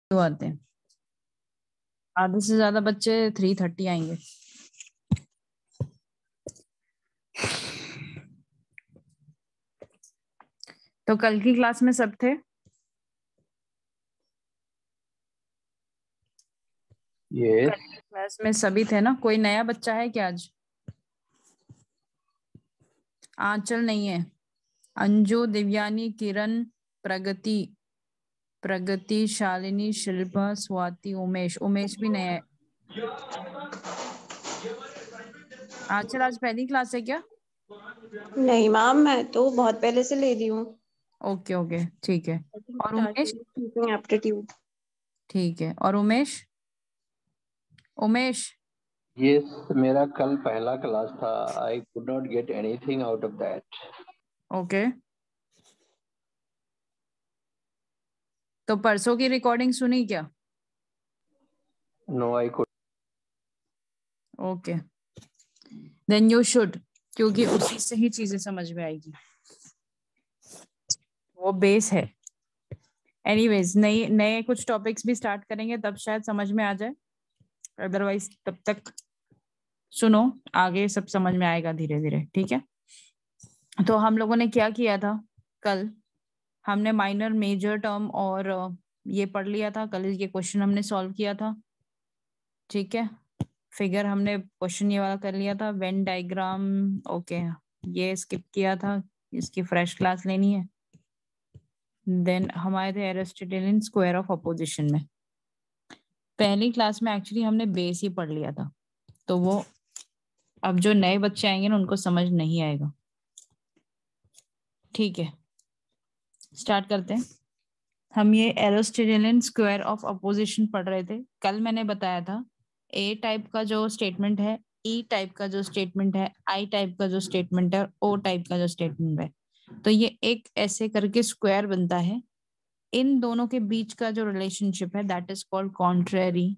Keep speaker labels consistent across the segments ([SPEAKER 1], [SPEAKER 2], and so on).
[SPEAKER 1] आते हैं, आधे से ज्यादा बच्चे 3:30 आएंगे। तो कल की क्लास में सब थे?
[SPEAKER 2] यस।
[SPEAKER 1] कल की क्लास में सभी थे ना? कोई नया बच्चा है क्या आज? आंचल नहीं है, अंजू, दिव्यानी, किरण, प्रगति, प्रगति, शालिनी, शिल्पा, स्वाति, उमेश। उमेश भी नया है। आंचल आज पहली क्लास है क्या?
[SPEAKER 3] नहीं मैम, मैं तो बहुत पहले से ले रही हूँ।
[SPEAKER 1] ओके ओके, ठीक है। और उमेश?
[SPEAKER 3] एप्टीट्यूड।
[SPEAKER 1] ठीक है। और उमेश? उमेश
[SPEAKER 2] यस, मेरा कल पहला क्लास था। I could not get anything out of that.
[SPEAKER 1] Okay. तो परसों की रिकॉर्डिंग सुनी क्या?
[SPEAKER 2] No, I could.
[SPEAKER 1] Okay, then you should, क्योंकि उसी से ही चीजें समझ में आएगी, वो बेस है। एनीवेज, नए नए कुछ टॉपिक्स भी स्टार्ट करेंगे तब शायद समझ में आ जाए, अदरवाइज तब तक सुनो, आगे सब समझ में आएगा धीरे धीरे। ठीक है। तो हम लोगों ने क्या किया था कल? हमने माइनर मेजर टर्म और ये पढ़ लिया था। कल ये क्वेश्चन हमने सॉल्व किया था। ठीक है। फिगर हमने क्वेश्चन ये वाला कर लिया था, वेन डायग्राम। ओके, ये स्किप किया था, इसकी फ्रेश क्लास लेनी है। देन हमारे थे एरिस्टोटेलियन स्क्वायर ऑफ अपोजिशन में। पहली क्लास में एक्चुअली हमने बेस ही पढ़ लिया था, तो वो अब जो नए बच्चे आएंगे ना उनको समझ नहीं आएगा। ठीक है, स्टार्ट करते हैं। हम ये एरिस्टोटेलियन स्क्वायर ऑफ अपोजिशन पढ़ रहे थे। कल मैंने बताया था ए टाइप का जो स्टेटमेंट है, ई टाइप का जो स्टेटमेंट है, आई टाइप का जो स्टेटमेंट है, ओ टाइप का जो स्टेटमेंट है, तो ये एक ऐसे करके स्क्वायर बनता है। इन दोनों के बीच का जो रिलेशनशिप है दैट इज कॉल्ड कॉन्ट्रेरी।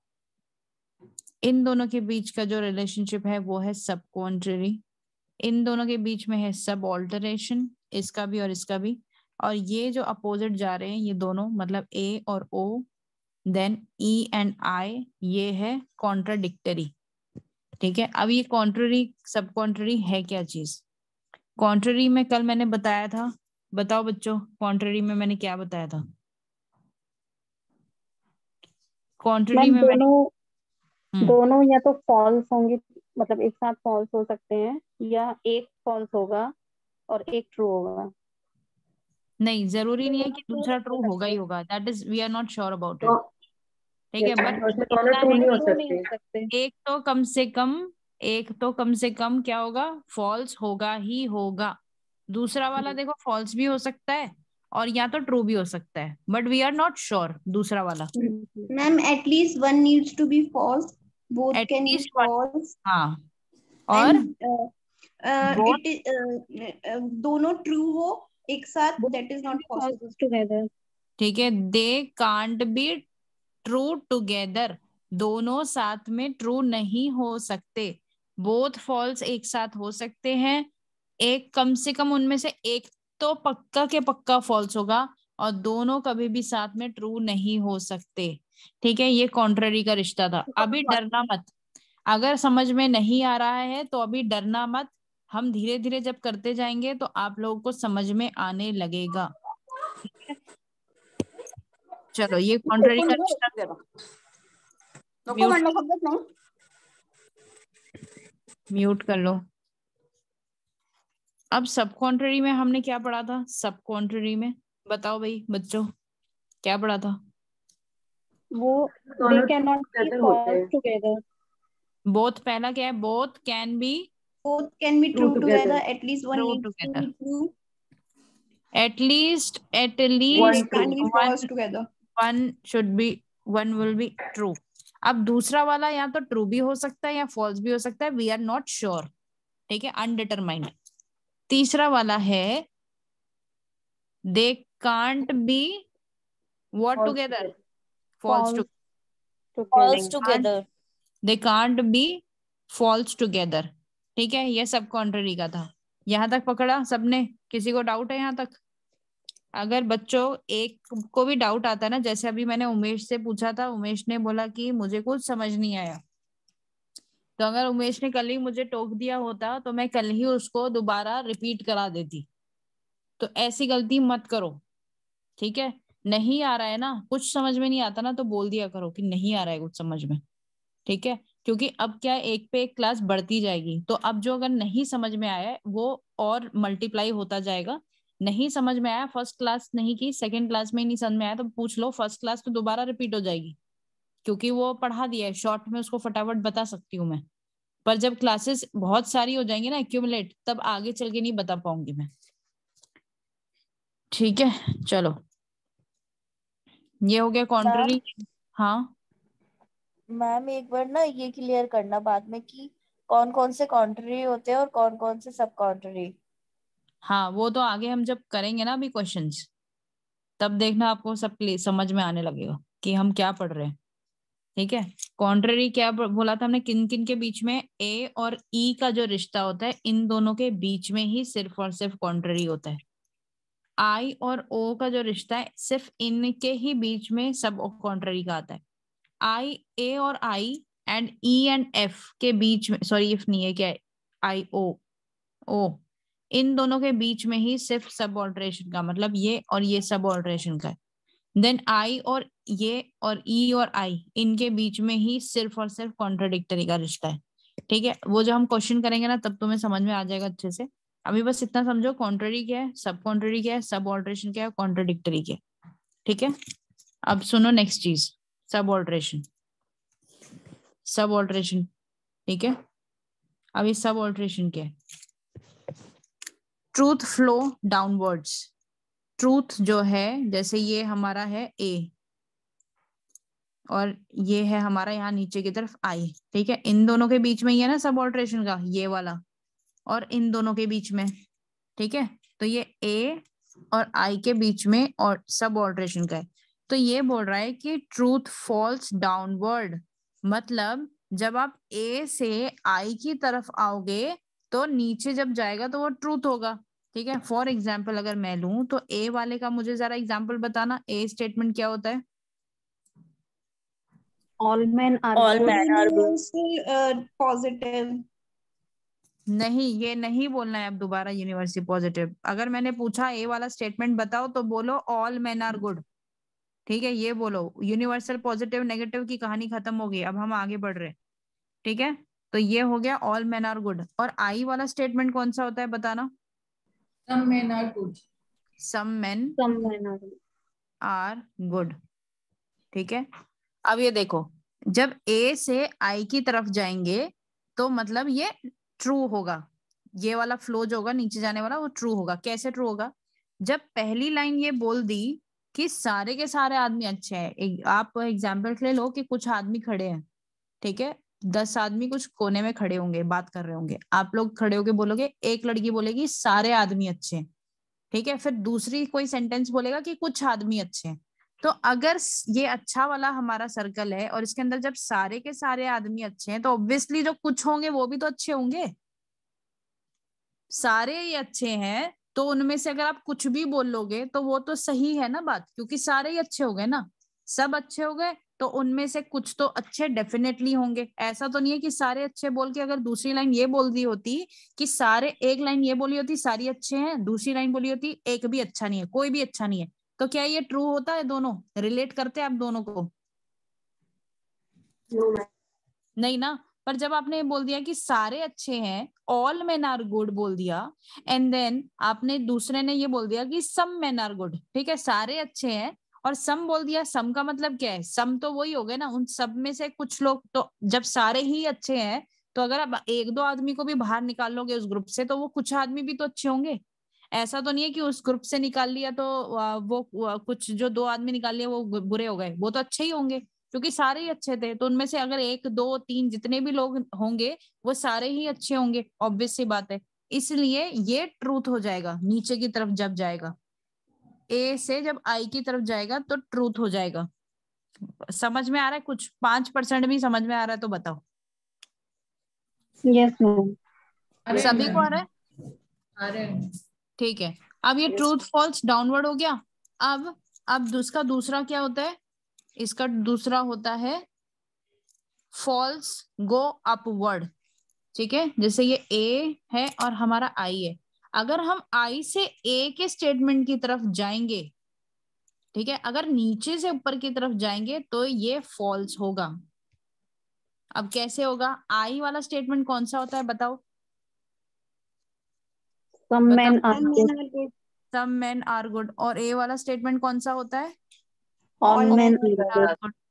[SPEAKER 1] इन दोनों के बीच का जो रिलेशनशिप है वो है सब कॉन्ट्रेरी। इन दोनों के बीच में है सब ऑल्टरेशन, इसका भी और इसका भी। और ये जो अपोजिट जा रहे हैं ये दोनों, मतलब ए और ओ, देन ई एंड आई, ये है कॉन्ट्राडिक्टरी। ठीक है। अब ये कॉन्ट्ररी सब कॉन्ट्ररी है क्या चीज? कॉन्ट्ररी में कल मैंने बताया था, बताओ बच्चों, कॉन्ट्ररी में मैंने क्या बताया था? कॉन्ट्ररी
[SPEAKER 3] मैम
[SPEAKER 1] में मैंने
[SPEAKER 3] दोनों या तो फॉल्स होंगे, मतलब एक साथ फॉल्स हो सकते हैं, या एक फॉल्स होगा और एक ट्रू होगा।
[SPEAKER 1] नहीं, जरूरी नहीं है
[SPEAKER 3] दोनों
[SPEAKER 1] कि
[SPEAKER 3] ट्रू
[SPEAKER 1] दूसरा
[SPEAKER 3] नहीं हो
[SPEAKER 1] ट्रू होगा
[SPEAKER 3] सकते।
[SPEAKER 1] ही होगा, that is we are not sure about it.
[SPEAKER 3] तो
[SPEAKER 1] ठीक है, बट
[SPEAKER 3] उसमें दोनों
[SPEAKER 1] इतना
[SPEAKER 3] ट्रू
[SPEAKER 1] है
[SPEAKER 3] नहीं हो
[SPEAKER 1] कि
[SPEAKER 3] सकते।
[SPEAKER 1] एक तो कम से कम, एक तो कम से कम क्या होगा, फॉल्स होगा ही होगा। दूसरा वाला देखो फॉल्स भी हो सकता है और या तो ट्रू भी हो सकता है, but we are not sure दूसरा वाला।
[SPEAKER 3] Ma'am at least one needs to be false, both can be
[SPEAKER 1] at least one.
[SPEAKER 3] False,
[SPEAKER 1] हाँ, और
[SPEAKER 3] एंड
[SPEAKER 1] बोथ
[SPEAKER 3] दोनों ट्रू हो एक साथ, that is not possible together.
[SPEAKER 1] ठीक है, they can't be true together, दोनों साथ में ट्रू नहीं हो सकते। बोथ फॉल्स एक साथ हो सकते हैं, एक कम से कम उनमें से एक तो पक्का के पक्का फॉल्स होगा, और दोनों कभी भी साथ में ट्रू नहीं हो सकते। ठीक है, ये कॉन्ट्ररी का रिश्ता था। अभी डरना मत, अगर समझ में नहीं आ रहा है तो अभी डरना मत। हम धीरे धीरे जब करते जाएंगे तो आप लोगों को समझ में आने लगेगा। चलो, ये कॉन्ट्ररी का रिश्ता म्यूट म्यूट कर लो। अब सब कॉन्ट्ररी में हमने क्या पढ़ा था? सब कॉन्ट्ररी में बताओ भाई बच्चों, क्या पढ़ा था?
[SPEAKER 3] वो they can not be false together.
[SPEAKER 1] Both पहला क्या है? Both can be
[SPEAKER 3] Both can be true together. At least one
[SPEAKER 1] true
[SPEAKER 3] needs to
[SPEAKER 1] together,
[SPEAKER 3] be true,
[SPEAKER 1] at least
[SPEAKER 3] and they can't be
[SPEAKER 1] one,
[SPEAKER 3] false together.
[SPEAKER 1] One should be, one will be true. अब दूसरा वाला या तो true भी हो सकता है या फॉल्स भी हो सकता है, वी आर नॉट श्योर। ठीक है, अनडिटरमाइंड। तीसरा वाला है they can't be what together, false
[SPEAKER 3] False
[SPEAKER 4] Falls
[SPEAKER 3] together.
[SPEAKER 4] together.
[SPEAKER 1] They can't be false together. ठीक है, ये सब कॉन्ट्ररी का था। यहां तक पकड़ा सबने? किसी को डाउट है यहां तक? अगर बच्चों एक को भी डाउट आता है ना, जैसे अभी मैंने उमेश से पूछा था, उमेश ने बोला कि मुझे कुछ समझ नहीं आया, तो अगर उमेश ने कल ही मुझे टोक दिया होता तो मैं कल ही उसको दोबारा रिपीट करा देती। तो ऐसी गलती मत करो, ठीक है। नहीं आ रहा है ना, कुछ समझ में नहीं आता ना, तो बोल दिया करो कि नहीं आ रहा है कुछ समझ में, ठीक है। क्योंकि अब क्या है, एक पे एक क्लास बढ़ती जाएगी, तो अब जो अगर नहीं समझ में आया है वो और मल्टीप्लाई होता जाएगा। नहीं समझ में आया, फर्स्ट क्लास नहीं की, सेकंड क्लास में ही नहीं समझ में आया तो पूछ लो, फर्स्ट क्लास तो दोबारा रिपीट हो जाएगी, क्योंकि वो पढ़ा दिया है शॉर्ट में, उसको फटाफट बता सकती हूँ मैं। पर जब क्लासेस बहुत सारी हो जाएंगी ना एक्यूमुलेट, तब आगे चल के नहीं बता पाऊंगी मैं, ठीक है। चलो, ये हो गया
[SPEAKER 4] मैम,
[SPEAKER 1] कॉन्ट्ररी। हाँ
[SPEAKER 4] मैम एक बार ना ये क्लियर करना बाद में कि कौन कौन से कॉन्ट्ररी होते हैं और कौन कौन से सब कॉन्ट्ररी।
[SPEAKER 1] हाँ, वो तो आगे हम जब करेंगे ना अभी क्वेश्चंस, तब देखना आपको सब समझ में आने लगेगा कि हम क्या पढ़ रहे हैं, ठीक है। कॉन्ट्ररी क्या बोला था हमने, किन किन के बीच में, ए और ई का जो रिश्ता होता है, इन दोनों के बीच में ही सिर्फ और सिर्फ कॉन्ट्ररी होता है। आई और ओ का जो रिश्ता है, सिर्फ इनके ही बीच में सब कॉन्ट्ररी का आता है। आई, ए और I and E and F के बीच में, सॉरी एफ नहीं है, क्या है, आई ओ, ओ, इन दोनों के बीच में ही सिर्फ सब ऑल्टरेशन का, मतलब ये और ये सब ऑल्टरेशन का है। देन आई और ये और ई और आई, इनके बीच में ही सिर्फ और सिर्फ कॉन्ट्राडिक्टरी का रिश्ता है, ठीक है। वो जो हम क्वेश्चन करेंगे ना, तब तुम्हें समझ में आ जाएगा अच्छे से। अभी बस इतना समझो, कॉन्ट्ररी क्या है, सब कॉन्ट्ररी क्या है, सब ऑल्टरेशन क्या है, कॉन्ट्राडिक्टरी क्या है, ठीक है। अब सुनो नेक्स्ट चीज, सब ऑल्टरेशन। सब ऑल्टरेशन, ठीक है। अब ये सब ऑल्टरेशन क्या है, ट्रूथ फ्लो डाउनवर्ड्स। ट्रूथ जो है, जैसे ये हमारा है ए और ये है हमारा यहाँ नीचे की तरफ आई, ठीक है। इन दोनों के बीच में ही है ना सब ऑल्टरेशन का, ये वाला और इन दोनों के बीच में, ठीक है। तो ये ए और आई के बीच में और सब ऑल्टरेशन का है। तो ये बोल रहा है कि ट्रूथ फॉल्स डाउनवर्ड, मतलब जब आप ए से आई की तरफ आओगे तो नीचे जब जाएगा तो वो ट्रूथ होगा, ठीक है। फॉर एग्जाम्पल अगर मैं लूं तो ए वाले का मुझे जरा एग्जाम्पल बताना, ए स्टेटमेंट क्या होता है।
[SPEAKER 3] All man are
[SPEAKER 4] All
[SPEAKER 3] good.
[SPEAKER 4] men are good.
[SPEAKER 5] Universal positive.
[SPEAKER 1] नहीं, ये नहीं बोलना है अब दोबारा यूनिवर्सल पॉजिटिव। अगर मैंने पूछा ए वाला स्टेटमेंट बताओ तो बोलो ऑल मेन आर गुड, ठीक है, ये बोलो। यूनिवर्सल पॉजिटिव नेगेटिव की कहानी खत्म हो गई, अब हम आगे बढ़ रहे हैं, ठीक है। तो ये हो गया ऑल मेन आर गुड। और आई वाला स्टेटमेंट कौन सा होता है बताना।
[SPEAKER 5] Some men are good.
[SPEAKER 1] Some men
[SPEAKER 3] some man are good.
[SPEAKER 1] Are good, ठीक है। अब ये देखो, जब ए से आई की तरफ जाएंगे तो मतलब ये ट्रू होगा, ये वाला फ्लो जो होगा नीचे जाने वाला वो ट्रू होगा। कैसे ट्रू होगा, जब पहली लाइन ये बोल दी कि सारे के सारे आदमी अच्छे हैं, आप एग्जाम्पल ले लो कि कुछ आदमी खड़े हैं, ठीक है, 10 आदमी कुछ कोने में खड़े होंगे, बात कर रहे होंगे, आप लोग खड़े होके बोलोगे, एक लड़की बोलेगी सारे आदमी अच्छे हैं, ठीक है। फिर दूसरी कोई सेंटेंस बोलेगा कि कुछ आदमी अच्छे हैं। तो अगर ये अच्छा वाला हमारा सर्कल है और इसके अंदर जब सारे के सारे आदमी अच्छे हैं, तो ऑब्वियसली जो कुछ होंगे वो भी तो अच्छे होंगे। सारे ही अच्छे हैं तो उनमें से अगर आप कुछ भी बोल लोगे तो वो तो सही है ना बात, क्योंकि सारे ही अच्छे हो गए ना, सब अच्छे हो गए, तो उनमें से कुछ तो अच्छे डेफिनेटली होंगे। ऐसा तो नहीं है कि सारे अच्छे बोल के अगर दूसरी लाइन ये बोल दी होती कि सारे, एक लाइन ये बोली होती सारी अच्छे हैं, दूसरी लाइन बोली होती एक भी अच्छा नहीं है, कोई भी अच्छा नहीं है, तो क्या ये ट्रू होता है, दोनों रिलेट करते हैं आप दोनों को, नहीं ना। पर जब आपने ये बोल दिया कि सारे अच्छे हैं, ऑल मेन आर गुड बोल दिया, एंड देन आपने दूसरे ने ये बोल दिया कि सम मेन आर गुड, ठीक है, सारे अच्छे हैं और सम बोल दिया। सम का मतलब क्या है, सम तो वही हो गए ना, उन सब में से कुछ लोग, तो जब सारे ही अच्छे हैं तो अगर आप एक दो आदमी को भी बाहर निकाल लोगे उस ग्रुप से, तो वो कुछ आदमी भी तो अच्छे होंगे। ऐसा तो नहीं है कि उस ग्रुप से निकाल लिया तो वो कुछ जो दो आदमी निकाल लिया वो बुरे हो गए, वो तो अच्छे ही होंगे, क्योंकि सारे ही अच्छे थे। तो उनमें से अगर एक दो तीन जितने भी लोग होंगे वो सारे ही अच्छे होंगे, ऑब्वियस सी बात है। इसलिए ये ट्रूथ हो जाएगा नीचे की तरफ जब जाएगा, ए से जब आई की तरफ जाएगा तो ट्रूथ हो जाएगा। समझ में आ रहा है कुछ, 5% भी समझ में आ रहा है तो बताओ।
[SPEAKER 3] Yes ma'am.
[SPEAKER 1] सभी को आ रहा है,
[SPEAKER 5] अरे
[SPEAKER 1] ठीक है। अब ये ट्रूथ फॉल्स डाउनवर्ड हो गया। अब उसका दूसरा क्या होता है, इसका दूसरा होता है फॉल्स गो अपवर्ड। ठीक है, जैसे ये ए है और हमारा आई है, अगर हम आई से ए के स्टेटमेंट की तरफ जाएंगे, ठीक है, अगर नीचे से ऊपर की तरफ जाएंगे तो ये फॉल्स होगा। अब कैसे होगा, आई वाला स्टेटमेंट कौन सा होता है बताओ?
[SPEAKER 3] Some men are
[SPEAKER 5] Some
[SPEAKER 3] good.
[SPEAKER 5] men are good.
[SPEAKER 1] Some men are good. और ए वाला स्टेटमेंट कौन सा होता है?
[SPEAKER 3] All
[SPEAKER 5] All
[SPEAKER 3] men
[SPEAKER 5] men
[SPEAKER 3] are good.
[SPEAKER 1] good।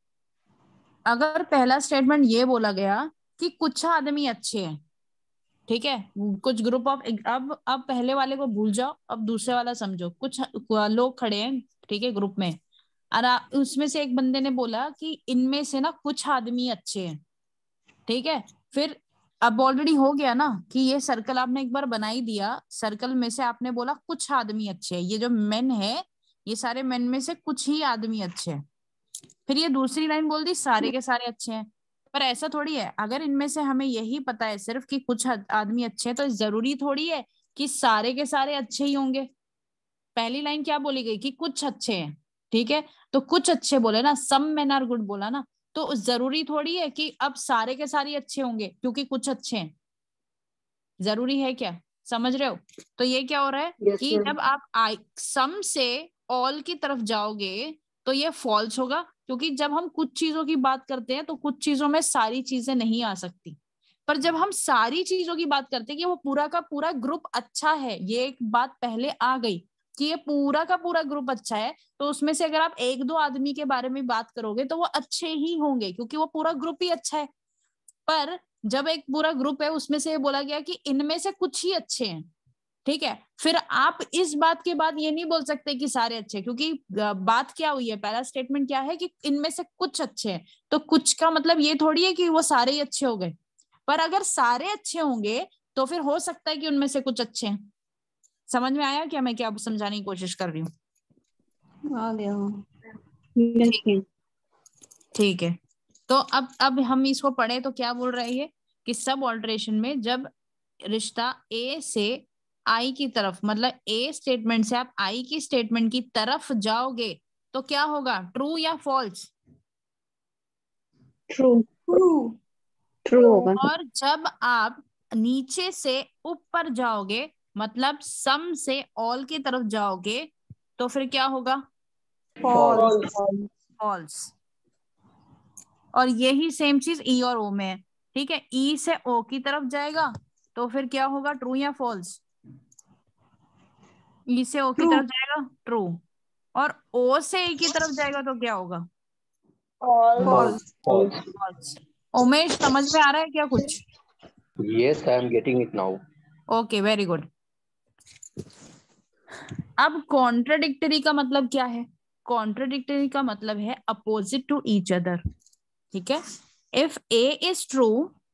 [SPEAKER 1] अगर पहला स्टेटमेंट ये बोला गया कि कुछ आदमी अच्छे हैं, ठीक है, कुछ ग्रुप ऑफ, अब पहले वाले को भूल जाओ, अब दूसरे वाला समझो। कुछ लोग खड़े हैं, ठीक है, ग्रुप में, और उसमें से एक बंदे ने बोला कि इनमें से ना कुछ आदमी अच्छे हैं, ठीक है। फिर अब ऑलरेडी हो गया ना कि ये सर्कल आपने एक बार बना ही दिया, सर्कल में से आपने बोला कुछ आदमी अच्छे हैं, ये जो मेन है ये सारे मेन में से कुछ ही आदमी अच्छे हैं। फिर ये दूसरी लाइन बोल दी सारे के सारे अच्छे हैं, पर ऐसा थोड़ी है। अगर इनमें से हमें यही पता है सिर्फ कि कुछ आदमी अच्छे हैं, तो जरूरी थोड़ी है कि सारे के सारे अच्छे ही होंगे। पहली लाइन क्या बोली गई कि कुछ अच्छे हैं, ठीक है, तो कुछ अच्छे बोले ना, सम मेन आर गुड बोला ना, तो जरूरी थोड़ी है कि अब सारे के सारे अच्छे होंगे क्योंकि कुछ अच्छे हैं। जरूरी है क्या? समझ रहे हो? तो ये क्या हो रहा है
[SPEAKER 3] Yes,
[SPEAKER 1] कि
[SPEAKER 3] ma'am.
[SPEAKER 1] जब आप सम से ऑल की तरफ जाओगे तो ये फॉल्स होगा, क्योंकि जब हम कुछ चीजों की बात करते हैं तो कुछ चीजों में सारी चीजें नहीं आ सकती। पर जब हम सारी चीजों की बात करते हैं कि वो पूरा का पूरा ग्रुप अच्छा है, ये एक बात पहले आ गई कि ये पूरा का पूरा ग्रुप अच्छा है, तो उसमें से अगर आप एक दो आदमी के बारे में बात करोगे तो वो अच्छे ही होंगे क्योंकि वो पूरा ग्रुप ही अच्छा है। पर जब एक पूरा ग्रुप है उसमें से बोला गया कि इनमें से कुछ ही अच्छे हैं, ठीक है, फिर आप इस बात के बाद ये नहीं बोल सकते कि सारे अच्छे, क्योंकि बात क्या हुई है, पहला स्टेटमेंट क्या है कि इनमें से कुछ अच्छे हैं, तो कुछ का मतलब ये थोड़ी है कि वो सारे ही अच्छे हो गए। पर अगर सारे अच्छे होंगे तो फिर हो सकता है कि उनमें से कुछ अच्छे हैं। समझ में आया क्या मैं क्या समझाने की कोशिश कर रही हूँ?
[SPEAKER 5] आ गया।
[SPEAKER 3] Yes, ma'am.
[SPEAKER 1] ठीक है, तो अब हम इसको पढ़े तो क्या बोल रहे हैं कि सब ऑल्टरेशन में जब रिश्ता ए से आई की तरफ, मतलब ए स्टेटमेंट से आप आई की स्टेटमेंट की तरफ जाओगे तो क्या होगा, ट्रू या फॉल्स?
[SPEAKER 3] True.
[SPEAKER 5] True.
[SPEAKER 3] True होगा.
[SPEAKER 1] और जब आप नीचे से ऊपर जाओगे, मतलब सम से ऑल की तरफ जाओगे, तो फिर क्या होगा,
[SPEAKER 5] False.
[SPEAKER 1] फॉल्स। और यही सेम चीज ई और ओ में है, ठीक है, ई से ओ की तरफ जाएगा तो फिर क्या होगा, ट्रू या फॉल्स? ई से ओ की तरफ जाएगा ट्रू, और ओ से ई की तरफ जाएगा तो क्या होगा,
[SPEAKER 5] False.
[SPEAKER 2] False.
[SPEAKER 1] फॉल्स। उमेश समझ में आ रहा है क्या कुछ?
[SPEAKER 2] Yes, I am getting it now.
[SPEAKER 1] Okay, very good. अब कॉन्ट्राडिक्टरी का मतलब क्या है? कॉन्ट्राडिक्टरी का मतलब है अपोजिट टू ईच अदर, ठीक है। If A is true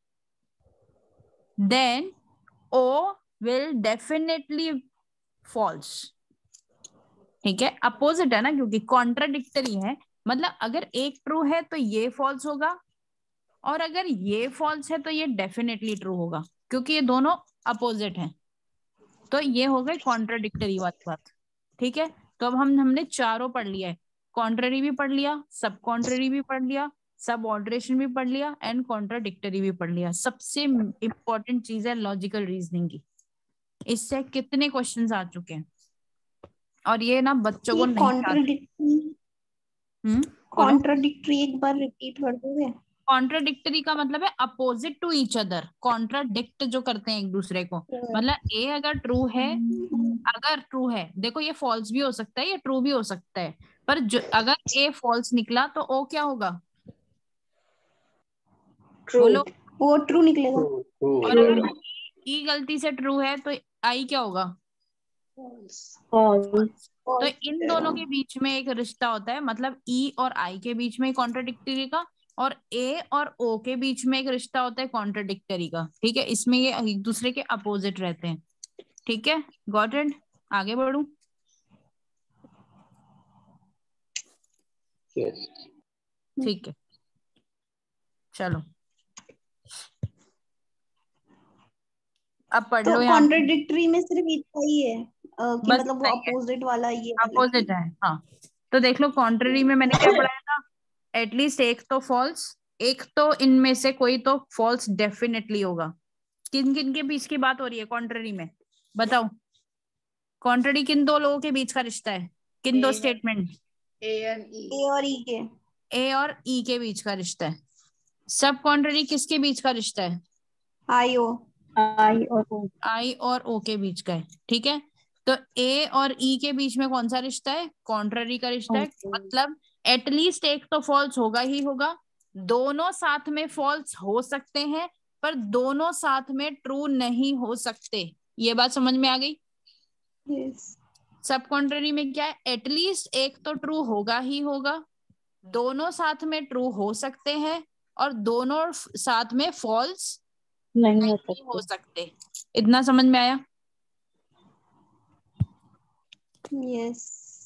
[SPEAKER 1] then O will definitely false, ठीक है, अपोजिट है ना, क्योंकि कॉन्ट्राडिक्टरी है, मतलब अगर एक ट्रू है तो ये फॉल्स होगा, और अगर ये फॉल्स है तो ये डेफिनेटली ट्रू होगा, क्योंकि ये दोनों अपोजिट हैं। तो ये हो गई कॉन्ट्राडिक्टरी वाली बात, ठीक है। तो अब हमने चारों पढ़ लिया है, कॉन्ट्ररी भी पढ़ लिया, सब कॉन्ट्ररी भी पढ़ लिया, सब ऑल्टरेशन भी पढ़ लिया, एंड कॉन्ट्राडिक्टरी भी पढ़ लिया। सबसे इंपॉर्टेंट चीज है लॉजिकल रीजनिंग की। इससे कितने क्वेश्चंस आ चुके हैं, और ये ना बच्चों को नहीं आते।
[SPEAKER 5] कॉन्ट्राडिक्टरी एक बार रिपीट कर दोगे?
[SPEAKER 1] कॉन्ट्राडिक्टरी का मतलब है opposite to each other, contradict जो करते हैं एक दूसरे को, मतलब ए अगर ट्रू है, अगर ट्रू है, देखो ये फॉल्स भी हो सकता है, ये ट्रू भी हो सकता है, पर जो अगर ए फॉल्स निकला तो ओ क्या होगा, बोलो।
[SPEAKER 5] वो ट्रू निकलेगा।
[SPEAKER 2] True. True.
[SPEAKER 1] और अगर ई गलती से ट्रू है तो आई क्या होगा,
[SPEAKER 3] False.
[SPEAKER 1] तो इन दोनों के बीच में एक रिश्ता होता है, मतलब ई और आई के बीच में कॉन्ट्राडिक्टरी का, और ए और ओ के बीच में एक रिश्ता होता है कॉन्ट्राडिक्टरी का, ठीक है। इसमें ये एक दूसरे के अपोजिट रहते हैं, ठीक है। Got it? आगे बढ़ू?
[SPEAKER 2] Yes.
[SPEAKER 1] ठीक है, चलो अब पढ़ लो
[SPEAKER 5] तो
[SPEAKER 1] यहाँ।
[SPEAKER 5] कॉन्ट्राडिक्टरी में सिर्फ इतना ही है, कि
[SPEAKER 1] बस
[SPEAKER 5] मतलब वो अपोजिट वाला ये
[SPEAKER 1] अपोजिट है। हाँ, तो देख लो कॉन्ट्ररी में मैंने क्या पढ़ाया था, एटलीस्ट एक तो फॉल्स, एक तो इनमें से कोई तो फॉल्स डेफिनेटली होगा। किन किन के बीच की बात हो रही है कॉन्ट्ररी में, बताओ। कॉन्ट्ररी किन दो लोगों के बीच का रिश्ता है, किन दो स्टेटमेंट?
[SPEAKER 5] ए और ई के,
[SPEAKER 1] ए और ई के बीच का रिश्ता है। सब कॉन्ट्ररी किसके बीच का रिश्ता है?
[SPEAKER 5] आई ओ,
[SPEAKER 3] आई और ओ,
[SPEAKER 1] आई और ओ के बीच का है। ठीक है, तो ए और ई के बीच में कौन सा रिश्ता है? कॉन्ट्ररी का रिश्ता है। मतलब एटलीस्ट एक तो फॉल्स होगा ही होगा। दोनों साथ में फॉल्स हो सकते हैं, पर दोनों साथ में ट्रू नहीं हो सकते। ये बात समझ में आ गई?
[SPEAKER 5] यस,
[SPEAKER 1] सब कॉन्ट्ररी में क्या है, एटलीस्ट एक तो ट्रू होगा ही होगा, दोनों साथ में ट्रू हो सकते हैं, और दोनों साथ में फॉल्स
[SPEAKER 3] नहीं
[SPEAKER 1] हो सकते। इतना समझ में आया?
[SPEAKER 5] यस।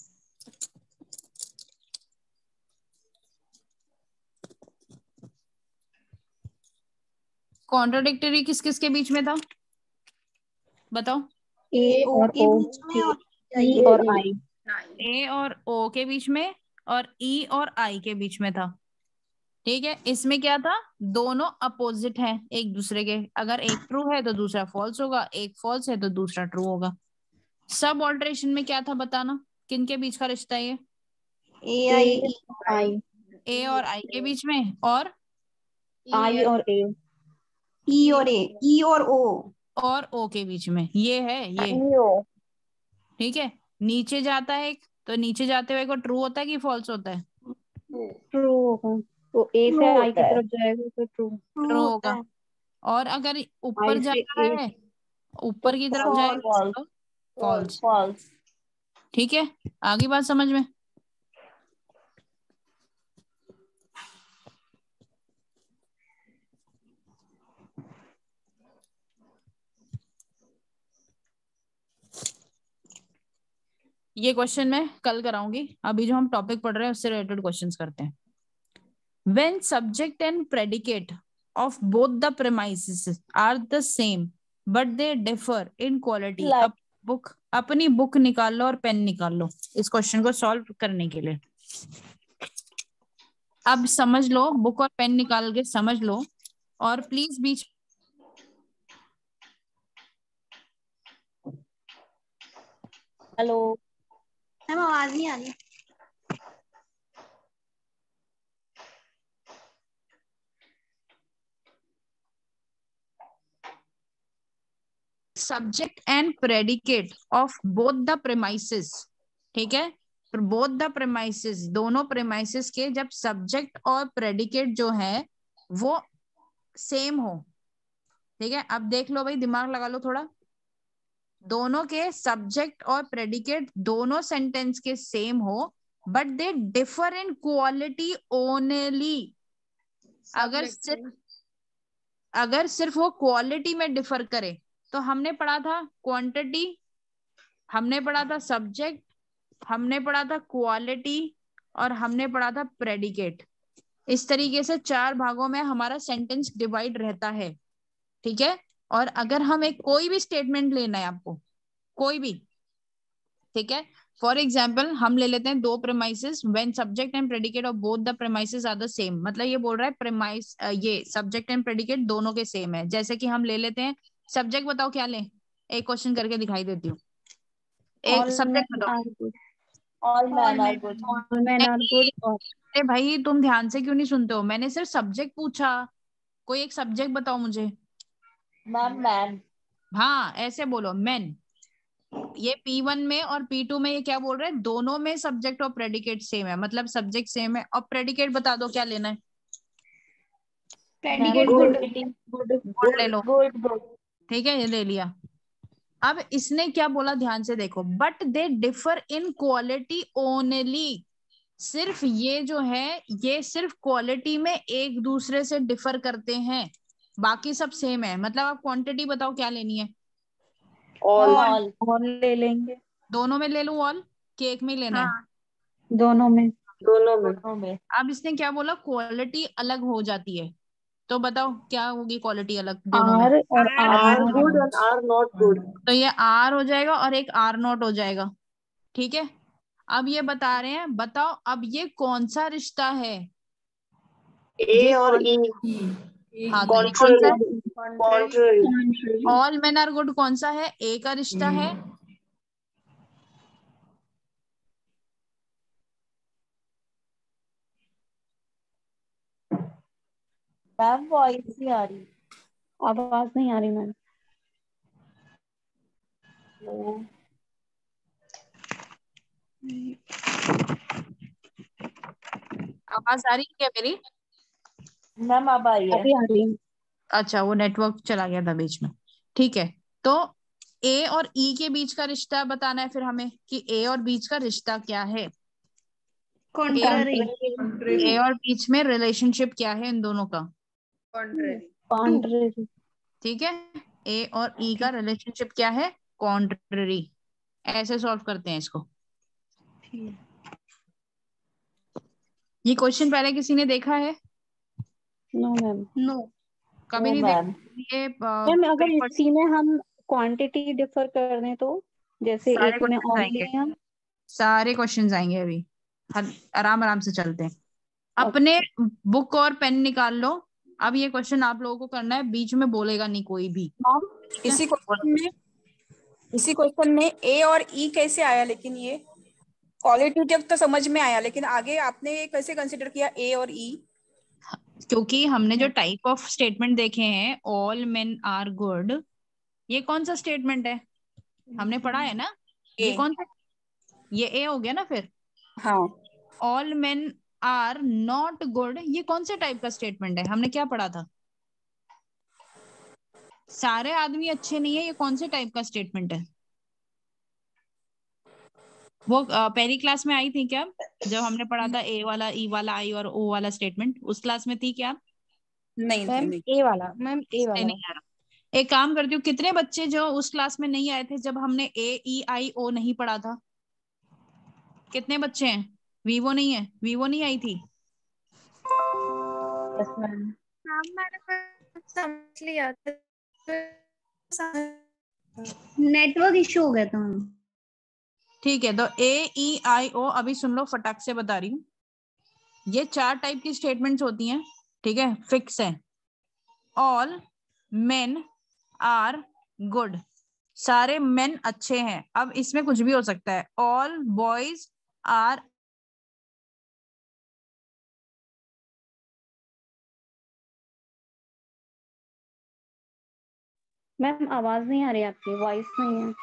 [SPEAKER 1] कॉन्ट्राडिक्टरी किस किस के बीच में था, बताओ?
[SPEAKER 3] ए
[SPEAKER 5] ओ
[SPEAKER 3] और
[SPEAKER 5] के
[SPEAKER 3] ओ,
[SPEAKER 5] बीच में और
[SPEAKER 3] ई और आई,
[SPEAKER 1] ए और ओ के बीच में और ई और आई के बीच में था। ठीक है, इसमें क्या था, दोनों अपोजिट हैं एक दूसरे के। अगर एक ट्रू है तो दूसरा फॉल्स होगा, एक फॉल्स है तो दूसरा ट्रू होगा। सब ऑल्टरेशन में क्या था बताना, किन के बीच का रिश्ता है ये?
[SPEAKER 5] ए आई ई,
[SPEAKER 3] आई,
[SPEAKER 1] ए और आई के बीच में, और
[SPEAKER 3] आई और ए,
[SPEAKER 5] ई और ए, ई और
[SPEAKER 1] ओ के बीच में। ये है ये। ठीक है, नीचे जाता है एक, तो नीचे जाते हुए को ट्रू होता है कि फॉल्स होता है?
[SPEAKER 3] ट्रू होगा। तो ए से आई की तरफ जाएगा तो ट्रू,
[SPEAKER 1] ट्रू होगा। और अगर ऊपर
[SPEAKER 3] आई
[SPEAKER 1] जा
[SPEAKER 3] से
[SPEAKER 1] रहा
[SPEAKER 3] ए
[SPEAKER 1] है, ऊपर की तरफ
[SPEAKER 4] false,
[SPEAKER 1] जाएगा तो फॉल्स।
[SPEAKER 4] false.
[SPEAKER 1] ठीक है, आगे बात समझ में? ये क्वेश्चन मैं कल कराऊंगी, अभी जो हम टॉपिक पढ़ रहे हैं उससे रिलेटेड क्वेश्चंस करते हैं। When subject and predicate of both the premises are the same but they differ in quality.
[SPEAKER 4] Like-
[SPEAKER 1] अब अपनी बुक निकाल लो और पेन निकाल लो इस क्वेश्चन को सॉल्व करने के लिए। अब समझ लो, बुक और पेन निकाल के समझ लो, और प्लीज बीच
[SPEAKER 4] हेलो,
[SPEAKER 5] मैम आवाज नहीं आ रही।
[SPEAKER 1] Subject and predicate of both the premises. ठीक है, बोथ द प्रेमाइसेस, दोनों प्रेमाइसेस के जब सब्जेक्ट और प्रेडिकेट जो है वो सेम हो। ठीक है, अब देख लो भाई, दिमाग लगा लो थोड़ा। दोनों के सब्जेक्ट और प्रेडिकेट दोनों सेंटेंस के सेम हो, but they differ in quality only. अगर सिर्फ वो क्वालिटी में डिफर करे, तो हमने पढ़ा था क्वांटिटी, हमने पढ़ा था सब्जेक्ट, हमने पढ़ा था क्वालिटी, और हमने पढ़ा था प्रेडिकेट। इस तरीके से 4 भागों में हमारा सेंटेंस डिवाइड रहता है। ठीक है, और अगर हम एक कोई भी स्टेटमेंट लेना है आपको, कोई भी, ठीक है, फॉर एग्जाम्पल हम ले लेते हैं 2 premises, when subject and predicate of both the premises are the same. मतलब ये बोल रहा है प्रेमाइस, ये सब्जेक्ट एंड प्रेडिकेट दोनों के सेम है। जैसे कि हम ले लेते हैं सब्जेक्ट, बताओ क्या लें, एक क्वेश्चन करके दिखाई देती हूँ। एक सब्जेक्ट बताओ।
[SPEAKER 4] all men are good.
[SPEAKER 3] All man are good. और
[SPEAKER 1] अरे भाई तुम ध्यान से क्यों नहीं सुनते हो, मैंने सिर्फ सब्जेक्ट पूछा, कोई एक सब्जेक्ट बताओ मुझे।
[SPEAKER 4] Ma'am, man.
[SPEAKER 1] हाँ ऐसे बोलो, मेन। ये P1 में और P2 में ये क्या बोल रहे हैं, दोनों में सब्जेक्ट और प्रेडिकेट सेम है, मतलब सब्जेक्ट सेम है। और प्रेडिकेट बता दो क्या लेना है।
[SPEAKER 5] प्रेडिकेट
[SPEAKER 3] गुड,
[SPEAKER 5] गुड,
[SPEAKER 1] गुड ले लो।
[SPEAKER 4] Good.
[SPEAKER 1] ठीक है, ये ले लिया। अब इसने क्या बोला, ध्यान से देखो, but they differ in quality only. सिर्फ ये जो है, ये सिर्फ क्वालिटी में एक दूसरे से डिफर करते हैं, बाकी सब सेम है। मतलब आप क्वांटिटी बताओ क्या लेनी है।
[SPEAKER 4] All.
[SPEAKER 3] ऑल ले लेंगे,
[SPEAKER 1] दोनों में ले लूं ऑल, कि एक में ही लेना है?
[SPEAKER 3] दोनों में।
[SPEAKER 4] दोनों में.
[SPEAKER 1] अब इसने क्या बोला, क्वालिटी अलग हो जाती है। तो बताओ क्या होगी क्वालिटी अलग दोनों में?
[SPEAKER 3] आर और
[SPEAKER 6] आर
[SPEAKER 3] आर
[SPEAKER 6] गुड और आर नॉट गुड।
[SPEAKER 1] तो ये आर हो जाएगा और एक आर नॉट हो जाएगा, ठीक है। अब ये बता रहे हैं, बताओ अब ये कौन सा रिश्ता है?
[SPEAKER 6] ए और ई
[SPEAKER 1] हाँ, तो ये कौन सा है?
[SPEAKER 6] Contrary.
[SPEAKER 1] All men are good कौन सा है? ए का रिश्ता है।
[SPEAKER 4] मैम वॉइस नहीं आ रही।
[SPEAKER 3] आवाज नहीं आ रही मैम।
[SPEAKER 1] आवाज आ रही है क्या मेरी?
[SPEAKER 4] मैम अब आई है।
[SPEAKER 3] अभी आ रही है।
[SPEAKER 1] अच्छा, वो नेटवर्क चला गया था बीच में। ठीक है, तो ए और ई के बीच का रिश्ता बताना है फिर हमें कि ए और बीच का रिश्ता क्या है।
[SPEAKER 5] कॉन्ट्ररी।
[SPEAKER 1] ए और बीच में रिलेशनशिप क्या है इन दोनों का?
[SPEAKER 3] कॉन्ट्ररी।
[SPEAKER 1] ठीक है, ए और ई का रिलेशनशिप क्या है? कॉन्ट्ररी। ऐसे सॉल्व करते हैं इसको। ये क्वेश्चन पहले किसी ने देखा है?
[SPEAKER 3] No ma'am.
[SPEAKER 5] नो।
[SPEAKER 1] कभी
[SPEAKER 4] नो
[SPEAKER 1] नहीं
[SPEAKER 4] मैम।
[SPEAKER 1] देखा ये
[SPEAKER 3] मैम अगर
[SPEAKER 1] पेपर?
[SPEAKER 3] इसी में हम क्वांटिटी डिफर कर दें तो, जैसे
[SPEAKER 1] सारे
[SPEAKER 3] एक में
[SPEAKER 1] क्वेश्चन
[SPEAKER 3] ऑल
[SPEAKER 1] आएंगे,
[SPEAKER 3] लिया।
[SPEAKER 1] सारे क्वेश्चंस आएंगे अभी। आराम आराम से चलते हैं। अपने बुक और पेन निकाल लो। अब ये क्वेश्चन आप लोगों को करना है, बीच में बोलेगा नहीं कोई भी।
[SPEAKER 7] मैम इसी क्वेश्चन में ए और ई कैसे आया? लेकिन ये क्वालिटेटिव तो समझ में आया, लेकिन आगे आपने कैसे कंसिडर किया ए और ई?
[SPEAKER 1] क्योंकि हमने जो टाइप ऑफ स्टेटमेंट देखे हैं, ऑल मेन आर गुड, ये कौन सा स्टेटमेंट है? हमने पढ़ा है ना, ये
[SPEAKER 7] ए।
[SPEAKER 1] कौन सा? ये ए हो गया ना। फिर
[SPEAKER 7] हाँ।
[SPEAKER 1] All men are not good, ये कौन से टाइप का स्टेटमेंट है? हमने क्या पढ़ा था? सारे आदमी अच्छे नहीं है, ये कौन से टाइप का स्टेटमेंट है? वो पहली क्लास में आई थी क्या, जब हमने पढ़ा था ए वाला, ई वाला, आई और ओ वाला स्टेटमेंट? उस क्लास में थी क्या?
[SPEAKER 7] नहीं
[SPEAKER 5] मैम
[SPEAKER 7] नहीं।
[SPEAKER 5] ए वाला, मैम ए वाला।
[SPEAKER 1] नहीं आ रहा। एक काम करती हूँ, कितने बच्चे जो उस क्लास में नहीं आए थे जब हमने ए ई आई ओ नहीं पढ़ा था? कितने बच्चे हैं? वीवो नहीं है, वीवो नहीं आई थी।
[SPEAKER 3] Yes ma'am.
[SPEAKER 5] समझ लिया, नेटवर्क इशू हो गया था।
[SPEAKER 1] ठीक है, तो ए ई आई ओ अभी सुन लो, फटाक से बता रही हूँ। ये 4 टाइप की स्टेटमेंट्स होती हैं, ठीक है, फिक्स है। ऑल मेन आर गुड, सारे मेन अच्छे हैं। अब इसमें कुछ भी हो सकता है। ऑल बॉयज आर,
[SPEAKER 3] मैम आवाज नहीं आ रही, आपकी वॉइस नहीं है।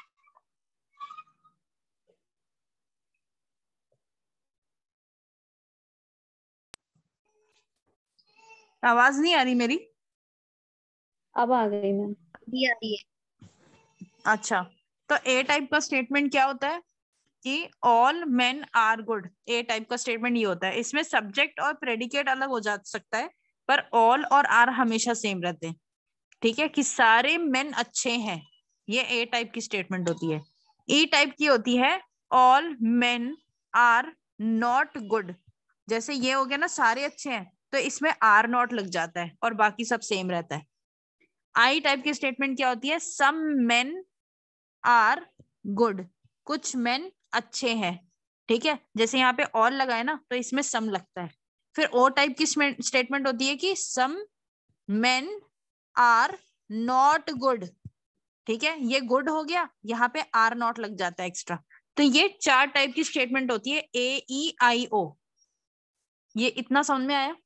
[SPEAKER 1] आवाज नहीं आ रही मेरी?
[SPEAKER 3] अब आ गई मैम।
[SPEAKER 5] आ रही है।
[SPEAKER 1] अच्छा, तो ए टाइप का स्टेटमेंट क्या होता है कि all men are good. A type का स्टेटमेंट ये होता है, इसमें सब्जेक्ट और प्रेडिकेट अलग हो जा सकता है, पर ऑल और आर हमेशा सेम रहते हैं। ठीक है, कि सारे मेन अच्छे हैं, ये ए टाइप की स्टेटमेंट होती है। ई टाइप की होती है all men are not good. जैसे ये हो गया ना, सारे अच्छे हैं, तो इसमें आर नॉट लग जाता है और बाकी सब सेम रहता है। आई टाइप की स्टेटमेंट क्या होती है? सम मेन आर गुड, कुछ मेन अच्छे हैं। ठीक है, जैसे यहाँ पे ऑल लगा है ना, तो इसमें सम लगता है। फिर ओ टाइप की स्टेटमेंट होती है कि some men are not good. ठीक है, ये गुड हो गया, यहाँ पे आर नॉट लग जाता है एक्स्ट्रा। तो ये 4 टाइप की स्टेटमेंट होती है, ए ई आई ओ। ये इतना समझ में आया?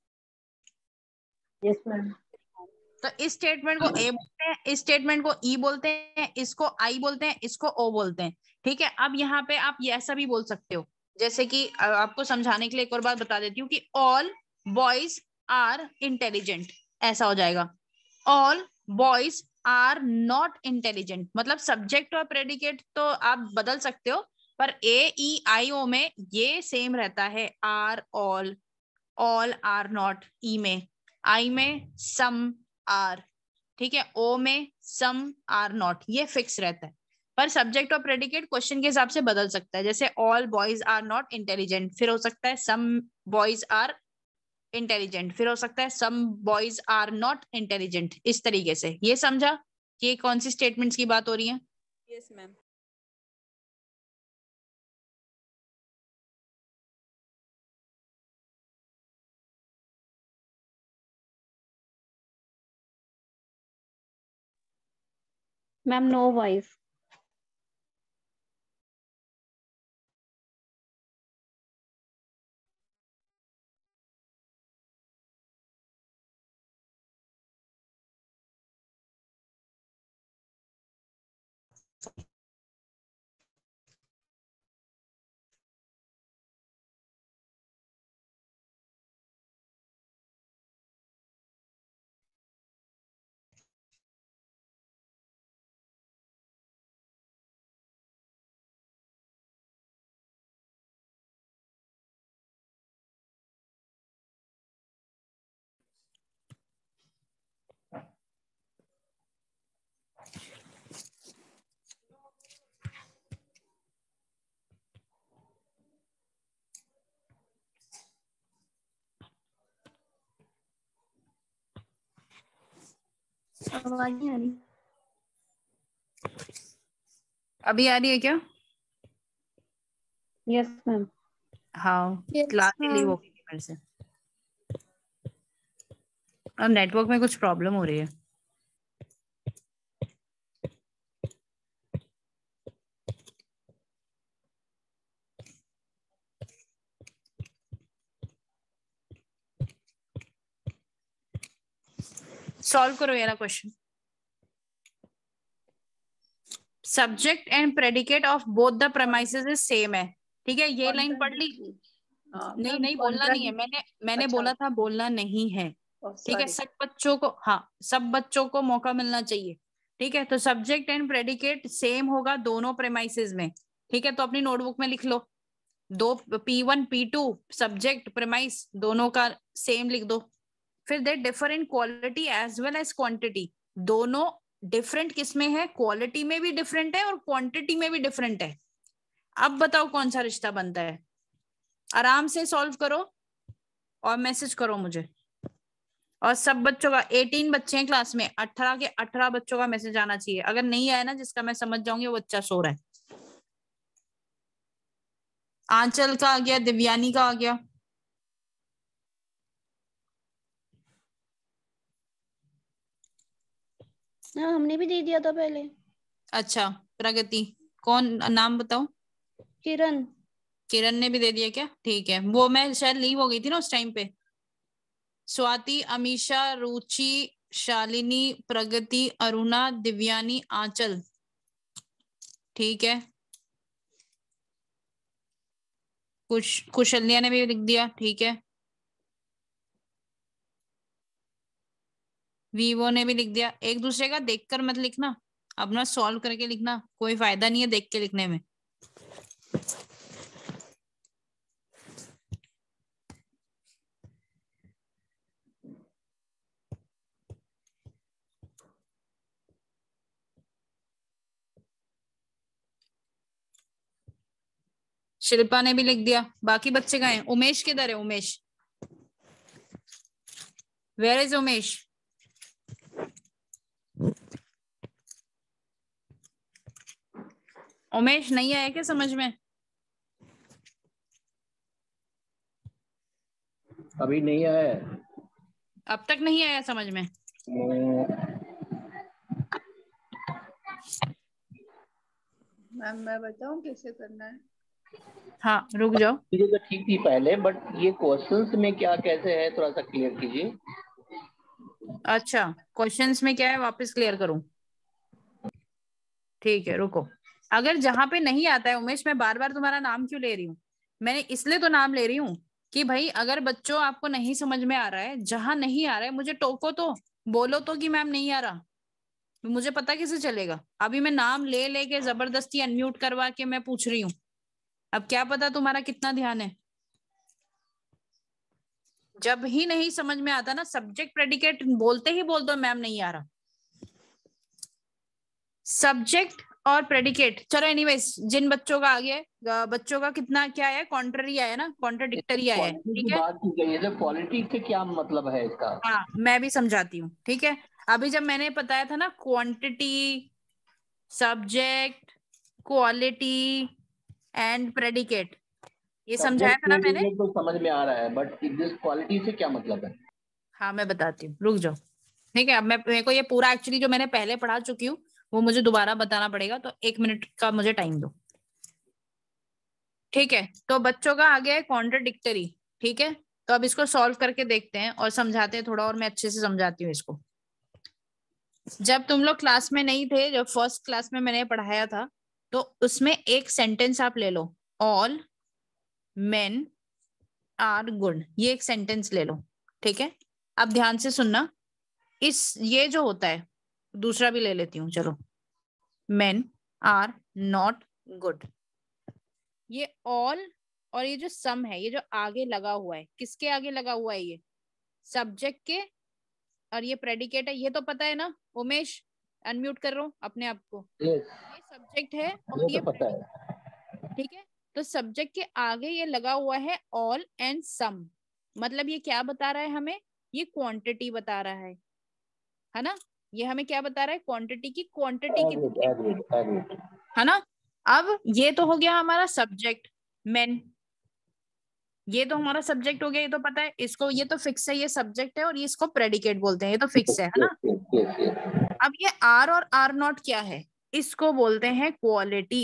[SPEAKER 3] Yes ma'am.
[SPEAKER 1] तो इस स्टेटमेंट को ए बोलते हैं, इस स्टेटमेंट को ई बोलते हैं, इसको आई बोलते हैं, इसको ओ बोलते हैं। ठीक है, अब यहाँ पे आप ये ऐसा भी बोल सकते हो, जैसे कि आपको समझाने के लिए एक और बात बता देती हूँ कि ऑल बॉयज आर इंटेलिजेंट, ऐसा हो जाएगा। All boys are not intelligent, मतलब सब्जेक्ट और प्रेडिकेट तो आप बदल सकते हो, पर ए ई आई ओ में ये सेम रहता है। Are all, all are not E में, आई में सम आर, ठीक है, ओ में सम आर नॉट, ये फिक्स रहता है। पर सब्जेक्ट और प्रेडिकेट क्वेश्चन के हिसाब से बदल सकता है। जैसे all boys are not intelligent, फिर हो सकता है सम बॉयज आर इंटेलिजेंट, फिर हो सकता है some boys are not intelligent, इस तरीके से। ये समझा कि ये कौन सी स्टेटमेंट्स की बात हो रही है?
[SPEAKER 7] Yes ma'am.
[SPEAKER 3] Ma'am no voice.
[SPEAKER 5] आवाज नहीं आ रही।
[SPEAKER 1] अभी आ रही है क्या?
[SPEAKER 3] Yes ma'am.
[SPEAKER 1] हाँ,
[SPEAKER 5] Yes,
[SPEAKER 1] क्लास ही लीव
[SPEAKER 5] हाँ।
[SPEAKER 1] हो गई थी मेरे से। अब नेटवर्क में कुछ प्रॉब्लम हो रही है। सॉल्व करो ये question. Subject and predicate of both the premises is same है, ठीक है? ये लाइन पढ़ ली? नहीं नहीं, बोलना नहीं है। मैंने बोला था बोलना नहीं है, ठीक है? सब बच्चों को, हाँ, सब बच्चों को मौका मिलना चाहिए, ठीक है? तो सब्जेक्ट एंड प्रेडिकेट सेम होगा दोनों प्रेमाइसेस में, ठीक है? तो अपनी नोटबुक में लिख लो, दो P1 P2 सब्जेक्ट प्रेमाइस दोनों का सेम लिख दो। फिर they differ in quality as well as quantity. दोनों डिफरेंट किसमें है? क्वालिटी में भी डिफरेंट है और क्वांटिटी में भी डिफरेंट है। अब बताओ कौन सा रिश्ता बनता है? आराम से सॉल्व करो और मैसेज करो मुझे। और सब बच्चों का, 18 बच्चे हैं क्लास में, 18 के 18 बच्चों का मैसेज आना चाहिए। अगर नहीं आया ना, जिसका मैं समझ जाऊंगी वो बच्चा सो रहा है। आंचल का आ गया, दिव्यानी का आ गया।
[SPEAKER 5] हाँ, हमने भी दे दिया था पहले।
[SPEAKER 1] अच्छा, प्रगति, कौन नाम बताओ?
[SPEAKER 5] किरण।
[SPEAKER 1] किरण ने भी दे दिया क्या? ठीक है, वो मैं शायद लीव हो गई थी ना उस टाइम पे। स्वाति, अमीशा, रुचि, शालिनी, प्रगति, अरुणा, दिव्यानी, आंचल, ठीक है। कुशल्या ने भी लिख दिया, ठीक है। वीवो ने भी लिख दिया। एक दूसरे का देखकर मत लिखना, अपना सॉल्व करके लिखना, कोई फायदा नहीं है देख के लिखने में। शिल्पा ने भी लिख दिया। बाकी बच्चे कहाँ हैं? उमेश किधर है? Umesh, where is Umesh? उमेश नहीं आया क्या समझ में?
[SPEAKER 2] अभी नहीं आया है।
[SPEAKER 1] अब तक नहीं आया समझ में?
[SPEAKER 8] मैम मैं बताऊं कैसे करना है?
[SPEAKER 1] हाँ, रुक जाओ।
[SPEAKER 2] चीजें तो ठीक थी पहले, बट ये क्वेश्चंस में क्या कैसे है थोड़ा सा क्लियर कीजिए।
[SPEAKER 1] अच्छा, क्वेश्चंस में क्या है वापस क्लियर करूं? ठीक है, रुको। अगर जहां पे नहीं आता है उमेश, मैं बार बार तुम्हारा नाम क्यों ले रही हूँ? मैंने इसलिए तो नाम ले रही हूँ कि भाई अगर बच्चों आपको नहीं समझ में आ रहा है, जहां नहीं आ रहा है मुझे टोको तो, बोलो तो कि मैम नहीं आ रहा। मुझे पता कैसे चलेगा? अभी मैं नाम ले लेके जबरदस्ती अनम्यूट करवा के मैं पूछ रही हूँ। अब क्या पता तुम्हारा कितना ध्यान है। जब ही नहीं समझ में आता ना, सब्जेक्ट प्रेडिकेट बोलते ही बोल दो मैम नहीं आ रहा। सब्जेक्ट और प्रेडिकेट। चलो एनीवेज, जिन बच्चों का आगे बच्चों का कितना क्या है, कॉन्ट्ररी आया ना, कॉन्ट्रडिक्टरी आया है,
[SPEAKER 2] क्वालिटी
[SPEAKER 1] ठीक
[SPEAKER 2] की
[SPEAKER 1] है।
[SPEAKER 2] बात की गई है, तो क्वालिटी से क्या मतलब है इसका?
[SPEAKER 1] हाँ मैं भी समझाती हूँ, ठीक है। अभी जब मैंने बताया था ना quantity, subject, quality and predicate, ये समझाया था ना मैंने।
[SPEAKER 2] तो समझ में आ रहा है, बट दिस क्वालिटी से क्या मतलब है?
[SPEAKER 1] हाँ मैं बताती हूँ, रुक जाओ, ठीक है। अब मेरे को ये पूरा एक्चुअली जो मैंने पहले पढ़ा चुकी हूँ वो मुझे दोबारा बताना पड़ेगा, तो 1 मिनट का मुझे टाइम दो, ठीक है। तो बच्चों का आ गया है कॉन्ट्रडिक्टरी, ठीक है। तो अब इसको सॉल्व करके देखते हैं और समझाते हैं थोड़ा, और मैं अच्छे से समझाती हूँ इसको। जब तुम लोग क्लास में नहीं थे, जब फर्स्ट क्लास में मैंने पढ़ाया था, तो उसमें एक सेंटेंस आप ले लो, ऑल मेन आर गुड, ये एक सेंटेंस ले लो, ठीक है। अब ध्यान से सुनना, ये जो होता है, दूसरा भी ले लेती हूँ, चलो। मेन आर नॉट गुड, ये ऑल और ये जो सम है, ये जो आगे लगा हुआ है, किसके आगे लगा हुआ है? ये सब्जेक्ट के, और ये प्रेडिकेट है, ये तो पता है ना उमेश? अनम्यूट कर रहा हूँ अपने आप को।
[SPEAKER 2] Yes,
[SPEAKER 1] ये सब्जेक्ट है और
[SPEAKER 2] ये
[SPEAKER 1] ये
[SPEAKER 2] तो पता है।
[SPEAKER 1] predicate, ठीक है। तो सब्जेक्ट के आगे ये लगा हुआ है ऑल एंड सम, मतलब ये क्या बता रहा है हमें? ये क्वांटिटी बता रहा है ना। ये हमें क्या बता रहा है? क्वांटिटी की, क्वांटिटी कितनी है,
[SPEAKER 2] एग्रीड।
[SPEAKER 1] है ना। अब ये तो हो गया हमारा सब्जेक्ट मेन, ये तो हमारा सब्जेक्ट हो गया, ये तो पता है इसको, ये तो फिक्स है, ये सब्जेक्ट है, और ये इसको प्रेडिकेट बोलते हैं, ये तो फिक्स है ना। अब ये आर और आर नॉट क्या है? इसको बोलते हैं क्वालिटी,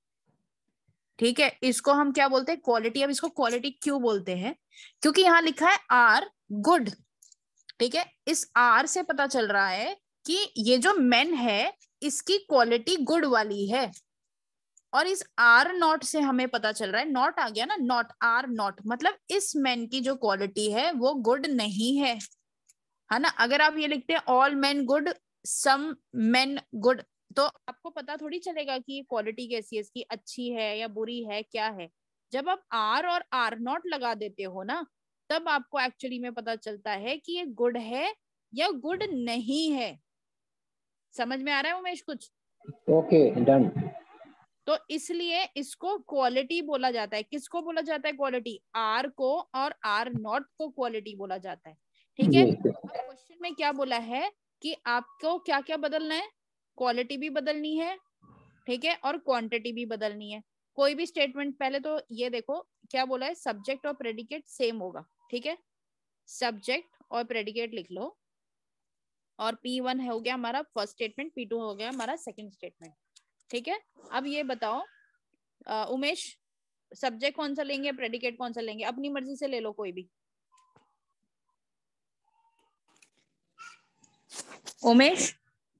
[SPEAKER 1] ठीक है। इसको हम क्या बोलते हैं? क्वालिटी। अब इसको क्वालिटी क्यों बोलते हैं? क्योंकि यहाँ लिखा है आर गुड, ठीक है। इस आर से पता चल रहा है कि ये जो मेन है इसकी क्वालिटी गुड वाली है, और इस आर नॉट से हमें पता चल रहा है, नॉट आ गया ना, नॉट आर नॉट, मतलब इस मेन की जो क्वालिटी है वो गुड नहीं है ना। अगर आप ये लिखते हैं all men good, some men good, तो आपको पता थोड़ी चलेगा कि ये क्वालिटी कैसी है, इसकी अच्छी है या बुरी है, क्या है। जब आप आर और आर नॉट लगा देते हो ना, तब आपको एक्चुअली में पता चलता है कि ये गुड है या गुड नहीं है। समझ में आ रहा है उमेश कुछ?
[SPEAKER 2] Okay, done.
[SPEAKER 1] तो इसलिए इसको क्वालिटी बोला जाता है। किसको बोला जाता है क्वालिटी? आर को और आर नॉट को क्वालिटी बोला जाता है, ठीक है। अब क्वेश्चन में क्या बोला है कि आपको क्या क्या बदलना है? क्वालिटी भी बदलनी है, ठीक है, और क्वांटिटी भी बदलनी है। कोई भी स्टेटमेंट, पहले तो ये देखो क्या बोला है, सब्जेक्ट और प्रेडिकेट सेम होगा, ठीक है। सब्जेक्ट और प्रेडिकेट लिख लो, और P1 हो गया हमारा फर्स्ट स्टेटमेंट, P2 हो गया हमारा सेकंड स्टेटमेंट, ठीक है। अब ये बताओ उमेश, सब्जेक्ट कौन सा लेंगे, प्रेडिकेट कौन सा लेंगे? अपनी मर्जी से ले लो कोई भी। Umesh?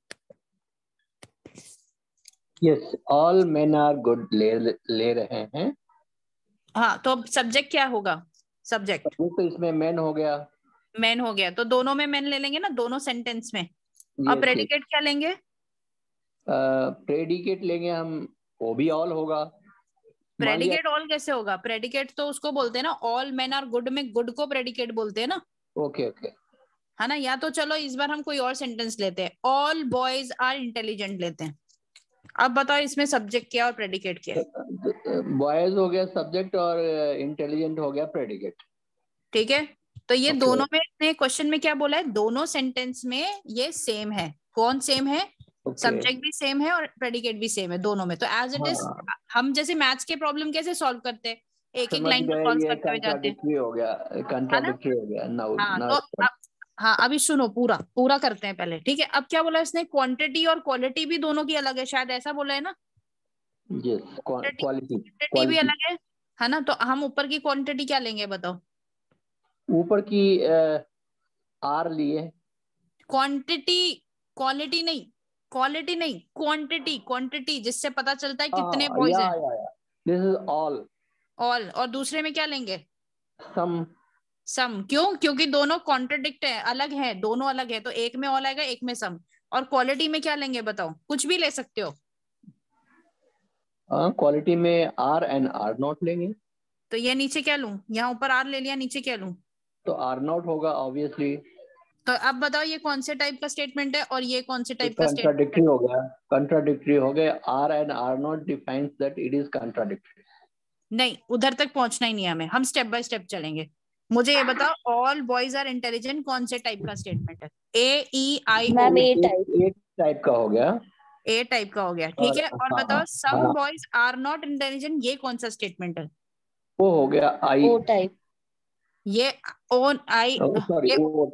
[SPEAKER 2] Yes, all men are good ले रहे हैं।
[SPEAKER 1] हाँ, तो सब्जेक्ट क्या होगा? सब्जेक्ट
[SPEAKER 2] तो इसमें मेन हो गया,
[SPEAKER 1] मैन हो गया, तो दोनों में मैन ले लेंगे ना, दोनों सेंटेंस में। और प्रेडिकेट क्या लेंगे?
[SPEAKER 2] प्रेडिकेट लेंगे हम, वो भी ऑल होगा।
[SPEAKER 1] प्रेडिकेट ऑल कैसे होगा? प्रेडिकेट तो उसको बोलते हैं ना, ऑल मेन आर गुड में गुड को प्रेडिकेट बोलते हैं ना।
[SPEAKER 2] ओके ओके,
[SPEAKER 1] है ना। या तो चलो इस बार हम कोई और सेंटेंस लेते हैं, ऑल बॉयज आर इंटेलिजेंट लेते हैं। अब बताओ इसमें सब्जेक्ट क्या और प्रेडिकेट क्या है?
[SPEAKER 2] बॉयज हो गया सब्जेक्ट और इंटेलिजेंट हो गया प्रेडिकेट,
[SPEAKER 1] ठीक है। तो ये
[SPEAKER 2] Okay.
[SPEAKER 1] दोनों में क्वेश्चन में क्या बोला है? दोनों सेंटेंस में ये सेम है। कौन सेम है? सब्जेक्ट भी सेम है और प्रेडिकेट भी सेम है दोनों में। तो एज इट इज, हम जैसे मैथ्स के प्रॉब्लम कैसे सॉल्व करते हैं, एक एक लाइन को सॉल्व
[SPEAKER 2] ये
[SPEAKER 1] करते हुए जाते हैं,
[SPEAKER 2] कंट्राडिक्टरी हो गया, कंट्राडिक्टरी हो गया।
[SPEAKER 1] हाँ। तो हाँ अभी सुनो, पूरा पूरा करते हैं पहले, ठीक है। अब क्या बोला इसने? क्वांटिटी और क्वालिटी भी दोनों की अलग है, शायद ऐसा बोला है ना।
[SPEAKER 2] यस,
[SPEAKER 1] क्वांटिटी भी अलग है ना। तो हम ऊपर की क्वांटिटी क्या लेंगे बताओ?
[SPEAKER 2] ऊपर की आर लिए।
[SPEAKER 1] क्वांटिटी, क्वालिटी नहीं, क्वालिटी नहीं, क्वांटिटी, क्वांटिटी जिससे पता चलता है कितने बॉयज हैं।
[SPEAKER 2] This is all.
[SPEAKER 1] ऑल, और दूसरे में क्या लेंगे?
[SPEAKER 2] सम।
[SPEAKER 1] सम। क्यों? क्योंकि दोनों कॉन्ट्रडिक्ट है, अलग है, दोनों अलग है, तो एक में ऑल आएगा, एक में सम। और क्वालिटी में क्या लेंगे बताओ? कुछ भी ले सकते हो।
[SPEAKER 2] क्वालिटी में आर एंड आर नॉट लेंगे।
[SPEAKER 1] तो ये नीचे क्या लूं? यहाँ ऊपर आर ले लिया, नीचे क्या लूं?
[SPEAKER 2] तो आर नॉट होगा ऑब्वियसली।
[SPEAKER 1] तो अब बताओ ये कौन से टाइप का स्टेटमेंट है और ये कौन से टाइप का स्टेटमेंट
[SPEAKER 2] कंट्राडिक्टरी हो गया, कंट्राडिक्टरी हो गया। Are and are not defines that it is contradictory.
[SPEAKER 1] नहीं, उधर तक पहुंचना ही नहीं है हमें, हम स्टेप बाय स्टेप चलेंगे। मुझे ये बताओ ऑल बॉयज आर इंटेलिजेंट कौन से टाइप का स्टेटमेंट है? AEIO
[SPEAKER 3] ma'am A type.
[SPEAKER 2] एक टाइप का हो गया,
[SPEAKER 1] ए टाइप का हो गया, ठीक है। और
[SPEAKER 2] हाँ,
[SPEAKER 1] बताओ सम
[SPEAKER 2] हाँ,
[SPEAKER 1] बॉयज आर नॉट इंटेलिजेंट, ये कौन सा स्टेटमेंट है?
[SPEAKER 2] वो हो गया आई,
[SPEAKER 3] ओ टाइप।
[SPEAKER 1] ये ओन आई,
[SPEAKER 2] सॉरी
[SPEAKER 1] ये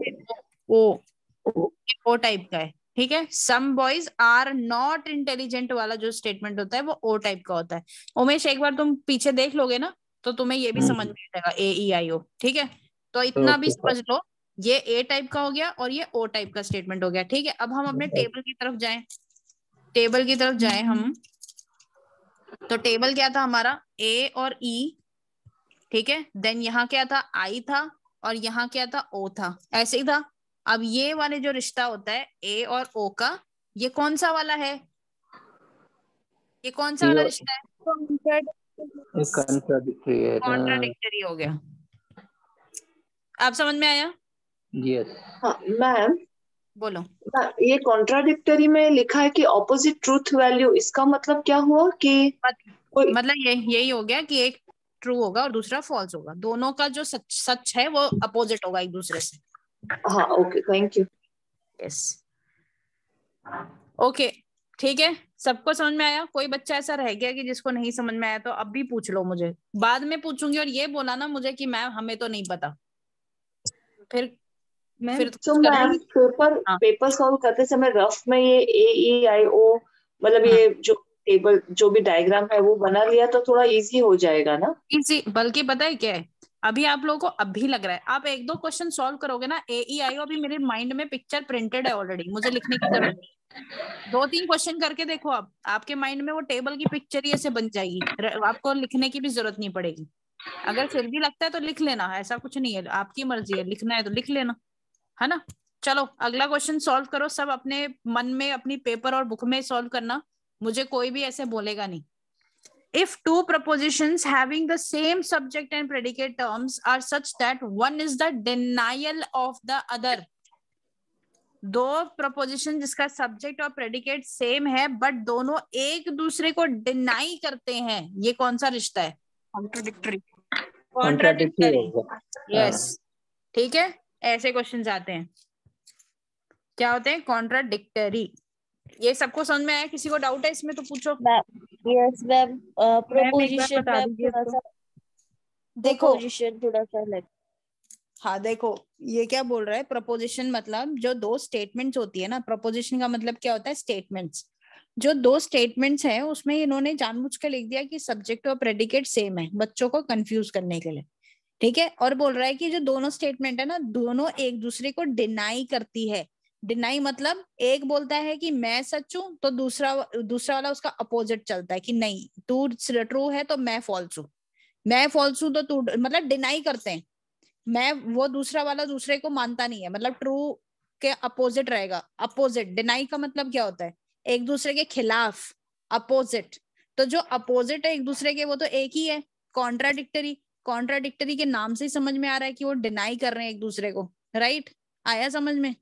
[SPEAKER 1] ओ टाइप का है, ठीक है। Some boys are not intelligent वाला जो स्टेटमेंट होता है वो ओ टाइप का होता है। उमेश एक बार तुम पीछे देख लोगे ना तो तुम्हें ये भी समझ में आ जाएगा AEIO, ठीक है। तो इतना भी समझ लो, ये ए टाइप का हो गया और ये ओ टाइप का स्टेटमेंट हो गया, ठीक है। अब हम अपने टेबल की तरफ जाएं, टेबल की तरफ जाएं हम। तो टेबल क्या था हमारा? ए और ई, ठीक है। देन यहाँ क्या था? आई था, और यहाँ क्या था? ओ था, ऐसे ही था। अब ये वाले जो रिश्ता होता है ए और ओ का, ये कौन सा वाला है? ये कौन सा वाला रिश्ता है?
[SPEAKER 2] कंट्राडिक्टरी है ना?
[SPEAKER 1] कॉन्ट्राडिक्टरी हो गया। आप समझ में आया?
[SPEAKER 2] यस।
[SPEAKER 6] हाँ मैम,
[SPEAKER 1] बोलो।
[SPEAKER 6] ये कॉन्ट्राडिक्टरी में लिखा है कि ऑपोजिट ट्रूथ वैल्यू, इसका मतलब क्या हुआ कि कोई
[SPEAKER 1] मतलब यही हो गया कि एक ट्रू होगा और दूसरा फॉल्स होगा, दोनों का जो सच है वो अपोजिट होगा एक दूसरे से।
[SPEAKER 6] हाँ okay, thank you.
[SPEAKER 1] Yes, okay, ठीक है। सबको समझ में आया? कोई बच्चा ऐसा रह गया कि जिसको नहीं समझ में आया तो अब भी पूछ लो मुझे, बाद में पूछूंगी। और ये बोला ना मुझे कि मैम हमें तो नहीं पता, फिर
[SPEAKER 6] तो मैम पेपर सॉल्व करते समय रफ में ये AEIO मतलब ये जो टेबल जो भी डायग्राम है वो बना लिया तो थोड़ा इजी हो जाएगा ना?
[SPEAKER 1] इजी, बल्कि पता है क्या है, अभी आप लोगों को अभी लग रहा है, आप एक दो क्वेश्चन सॉल्व करोगे ना AEIO, अभी मेरे माइंड में पिक्चर प्रिंटेड है ऑलरेडी, मुझे लिखने की जरूरत नहीं। 2-3 क्वेश्चन करके देखो आप, आपके माइंड में वो टेबल की पिक्चर ही ऐसे बन जाएगी, आपको लिखने की भी जरूरत नहीं पड़ेगी। अगर फिर भी लगता है तो लिख लेना, ऐसा कुछ नहीं है, आपकी मर्जी है, लिखना है तो लिख लेना, है ना। चलो अगला क्वेश्चन सॉल्व करो, सब अपने मन में अपनी पेपर और बुक में सॉल्व करना, मुझे कोई भी ऐसे बोलेगा नहीं। If two propositions having the same subject and predicate terms are such that one is the denial of the other, दो प्रपोजिशन जिसका सब्जेक्ट और प्रेडिकेट सेम है बट दोनों एक दूसरे को डिनाई करते हैं, ये कौन सा रिश्ता है? कॉन्ट्राडिक्टरी। यस, ठीक है, ऐसे क्वेश्चन आते हैं, क्या होते हैं? कॉन्ट्राडिक्टरी। ये सबको समझ में आया? किसी को डाउट है इसमें तो पूछो।
[SPEAKER 3] यस मैम, प्रोपोजिशन
[SPEAKER 1] बता दीजिए
[SPEAKER 3] थोड़ा सा
[SPEAKER 1] देखो,
[SPEAKER 3] प्रोपोजिशन थोड़ा सा अलग।
[SPEAKER 1] हाँ देखो, ये क्या बोल रहा है? प्रपोजिशन मतलब जो दो स्टेटमेंट्स होती है ना, प्रपोजिशन का मतलब क्या होता है? स्टेटमेंट्स। जो दो स्टेटमेंट्स हैं उसमें इन्होंने जानबूझ के लिख दिया कि सब्जेक्ट और प्रेडिकेट सेम है, बच्चों को कंफ्यूज करने के लिए, ठीक है। और बोल रहा है कि जो दोनों स्टेटमेंट है ना, दोनों एक दूसरे को डिनाई करती है। डिनाई मतलब एक बोलता है कि मैं सच हूं तो दूसरा वाला उसका अपोजिट चलता है कि नहीं, तू ट्रू है तो मैं फॉल्स हूं, मैं फॉल्स हूं तो तू, मतलब डिनाई करते हैं। मैं, वो दूसरा वाला दूसरे को मानता नहीं है, मतलब ट्रू के अपोजिट रहेगा। अपोजिट, डिनाई का मतलब क्या होता है? एक दूसरे के खिलाफ, अपोजिट। तो जो अपोजिट है एक दूसरे के वो तो एक ही है, कॉन्ट्राडिक्टरी। कॉन्ट्राडिक्टरी के नाम से ही समझ में आ रहा है कि वो डिनाई कर रहे हैं एक दूसरे को, राइट? आया समझ में?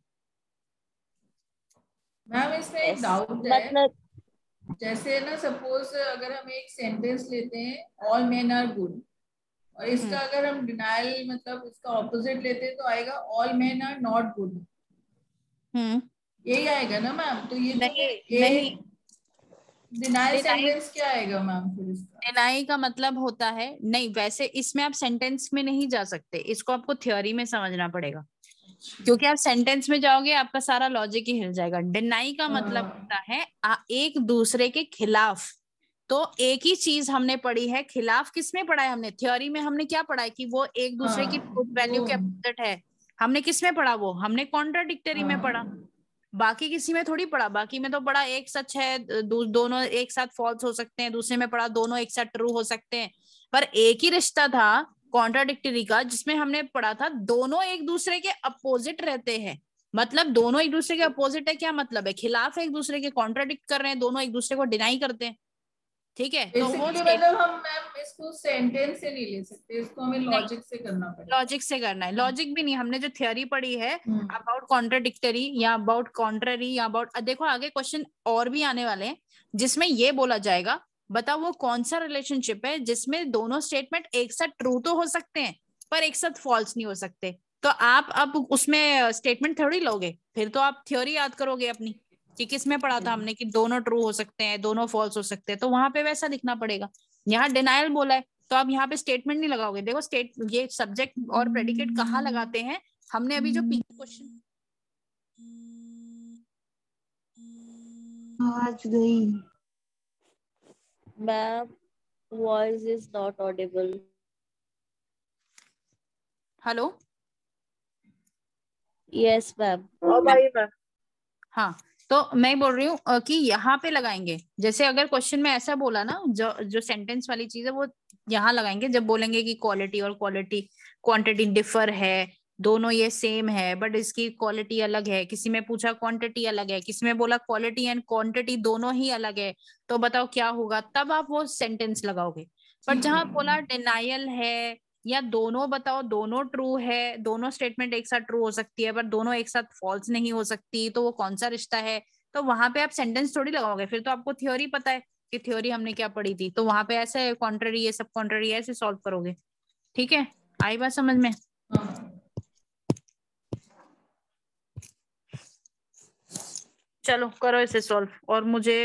[SPEAKER 9] मैम इसमें एक डाउट है,
[SPEAKER 3] मतलब
[SPEAKER 9] जैसे ना सपोज अगर हम एक सेंटेंस लेते हैं ऑल मेन आर गुड, और इसका अगर हम डिनाइल मतलब इसका ऑपोजिट लेते हैं तो आएगा all men are not good, यही आएगा ना मैम? तो ये
[SPEAKER 1] नहीं,
[SPEAKER 9] डिनाइल सेंटेंस क्या आएगा मैम फिर इसका?
[SPEAKER 1] डिनाई का मतलब होता है, नहीं वैसे इसमें आप सेंटेंस में नहीं जा सकते, इसको आपको थ्योरी में समझना पड़ेगा, क्योंकि आप सेंटेंस में जाओगे आपका सारा लॉजिक ही हिल जाएगा। डिनाई का मतलब होता है एक दूसरे के खिलाफ। तो एक ही चीज हमने पढ़ी है, खिलाफ किसमें पढ़ा है हमने? थ्योरी में हमने क्या पढ़ा है कि वो एक दूसरे की वैल्यू के अपोजिट है। हमने किस में पढ़ा? वो हमने कॉन्ट्राडिक्टरी में पढ़ा, बाकी किसी में थोड़ी पढ़ा। बाकी में तो पढ़ा एक सच है, दोनों एक साथ फॉल्स हो सकते हैं, दूसरे में पढ़ा दोनों एक साथ ट्रू हो सकते हैं। पर एक ही रिश्ता था कॉन्ट्राडिक्टरी का जिसमें हमने पढ़ा था दोनों एक दूसरे के अपोजिट रहते हैं। मतलब दोनों एक दूसरे के अपोजिट है, क्या मतलब है? खिलाफ है एक दूसरे के, कॉन्ट्राडिक्ट कर रहे हैं, दोनों एक दूसरे को डिनाई करते हैं। ठीक है, तो वो
[SPEAKER 9] बेसिकली मतलब हम मैम इसको सेंटेंस से नहीं ले सकते, इसको हमें लॉजिक से करना पड़ेगा।
[SPEAKER 1] लॉजिक से करना है। लॉजिक भी नहीं, हमने जो थ्योरी पढ़ी है अबाउट कॉन्ट्राडिक्टरी या अबाउट कॉन्ट्ररी या अबाउट, देखो आगे क्वेश्चन और भी आने वाले हैं जिसमें ये बोला जाएगा, बताओ वो कौन सा रिलेशनशिप है जिसमें दोनों स्टेटमेंट एक साथ ट्रू तो हो सकते हैं पर एक साथ फॉल्स नहीं हो सकते। तो आप अब उसमें स्टेटमेंट थोड़ी लोगे, फिर तो आप थ्योरी याद करोगे अपनी कि किसमें पढ़ा था हमने कि दोनों ट्रू हो सकते हैं, दोनों फॉल्स हो सकते हैं, तो वहां पे वैसा लिखना पड़ेगा। यहाँ डिनायल बोला है तो आप यहाँ पे स्टेटमेंट नहीं लगाओगे। देखो ये सब्जेक्ट और प्रेडिकेट कहाँ लगाते हैं, हमने अभी जो क्वेश्चन
[SPEAKER 5] आवाज गई।
[SPEAKER 4] Ma'am voice is not audible.
[SPEAKER 1] Hello,
[SPEAKER 4] yes ma'am.
[SPEAKER 1] हाँ, तो मैं बोल रही हूँ कि यहाँ पे लगाएंगे। जैसे अगर क्वेश्चन में ऐसा बोला ना, जो सेंटेंस वाली चीज है वो यहाँ लगाएंगे जब बोलेंगे कि क्वालिटी और क्वांटिटी डिफर है, दोनों ये सेम है बट इसकी क्वालिटी अलग है। किसी में पूछा क्वांटिटी अलग है, किसी में बोला क्वालिटी एंड क्वांटिटी दोनों ही अलग है, तो बताओ क्या होगा, तब आप वो सेंटेंस लगाओगे। पर जहां बोला डिनायल है या दोनों, बताओ दोनों ट्रू है, दोनों स्टेटमेंट एक साथ ट्रू हो सकती है पर दोनों एक साथ फॉल्स नहीं हो सकती, तो वो कौन सा रिश्ता है, तो वहां पे आप सेंटेंस थोड़ी लगाओगे। फिर तो आपको थ्योरी पता है कि थ्योरी हमने क्या पढ़ी थी, तो वहां पे ऐसे कॉन्ट्ररी ये सब कॉन्ट्ररी ऐसे सॉल्व करोगे। ठीक है, आई बात समझ में? चलो करो इसे सॉल्व। और मुझे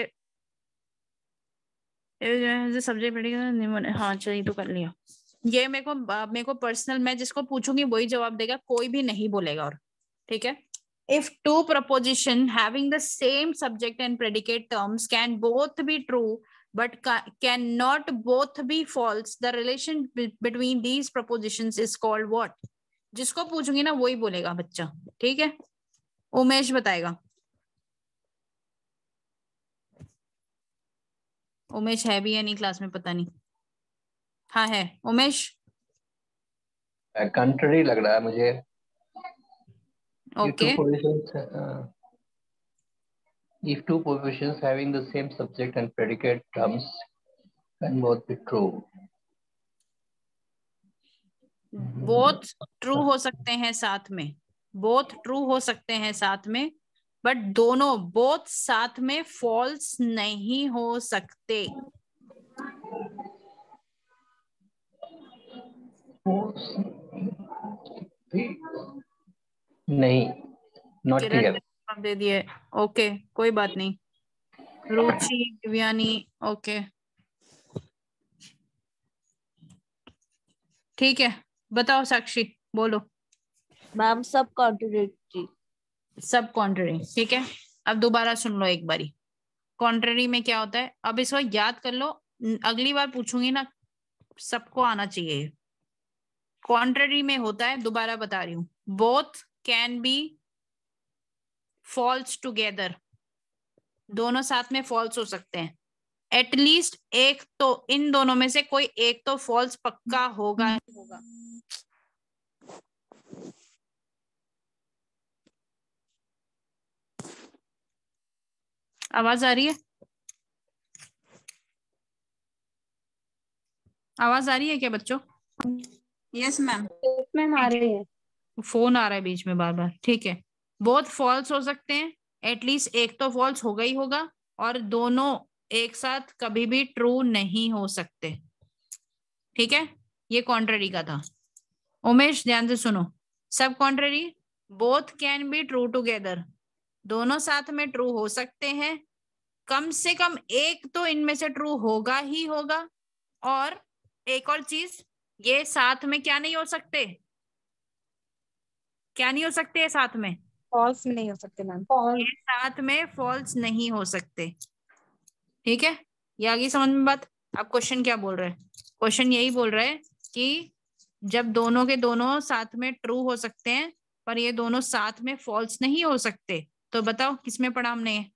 [SPEAKER 1] सब्जेक्ट पढ़ेगा, हाँ चलिए तो कर लिया। ये मेरे को पर्सनल, मैं जिसको पूछूंगी वही जवाब देगा, कोई भी नहीं बोलेगा। और ठीक है, if two proposition having the same subject and predicate terms can both be true but cannot both be false, the relation between these propositions is called what? जिसको पूछूंगी ना वही बोलेगा बच्चा। ठीक है, उमेश बताएगा। उमेश है भी या नहीं क्लास में पता नहीं। हाँ है उमेश।
[SPEAKER 2] कंट्री लग रहा है मुझे।
[SPEAKER 1] Okay.
[SPEAKER 2] If two propositions having the same subject and predicate terms can both be true.
[SPEAKER 1] Both true हो सकते हैं साथ में, बोथ ट्रू हो सकते हैं साथ में, बट दोनों बोथ साथ में फॉल्स नहीं हो सकते।
[SPEAKER 2] नहीं, नॉट क्लियर।
[SPEAKER 1] दे दिए। ओके कोई बात नहीं। रुचि, दिव्यानी, ओके ठीक है। बताओ साक्षी, बोलो।
[SPEAKER 4] मैम सब कॉन्ट्रडिक्टरी।
[SPEAKER 1] सब कॉन्ट्ररी, ठीक है। अब दोबारा सुन लो एक बारी, कॉन्ट्ररी में क्या होता है, अब इसको याद कर लो, अगली बार पूछूंगी ना सबको आना चाहिए। कॉन्ट्ररी में होता है, दोबारा बता रही हूं, both can be false together, दोनों साथ में फॉल्स हो सकते हैं। एटलीस्ट एक तो, इन दोनों में से कोई एक तो फॉल्स पक्का होगा ही होगा। आवाज आ रही है? आवाज आ रही है क्या बच्चों?
[SPEAKER 7] Yes ma'am.
[SPEAKER 3] मैम आ रही है।
[SPEAKER 1] फोन आ रहा है बीच में बार बार। ठीक है, बोथ फॉल्स हो सकते हैं, एटलीस्ट एक तो फॉल्स होगा ही होगा, और दोनों एक साथ कभी भी ट्रू नहीं हो सकते। ठीक है, ये कॉन्ट्ररी का था। उमेश ध्यान से सुनो, सब contrary, both can be true together, दोनों साथ में ट्रू हो सकते हैं, कम से कम एक तो इनमें से ट्रू होगा ही होगा, और एक और चीज, ये साथ में क्या नहीं हो सकते, क्या नहीं हो सकते ये साथ में?
[SPEAKER 3] फॉल्स नहीं हो सकते मैम।
[SPEAKER 1] ये साथ में फॉल्स नहीं हो सकते। ठीक है, ये आ गई समझ में बात? अब क्वेश्चन क्या बोल रहा है? क्वेश्चन यही बोल रहा है कि जब दोनों के दोनों साथ में ट्रू हो सकते हैं पर ये दोनों साथ में फॉल्स नहीं हो सकते, तो बताओ किसमें पढ़ा हमने ये?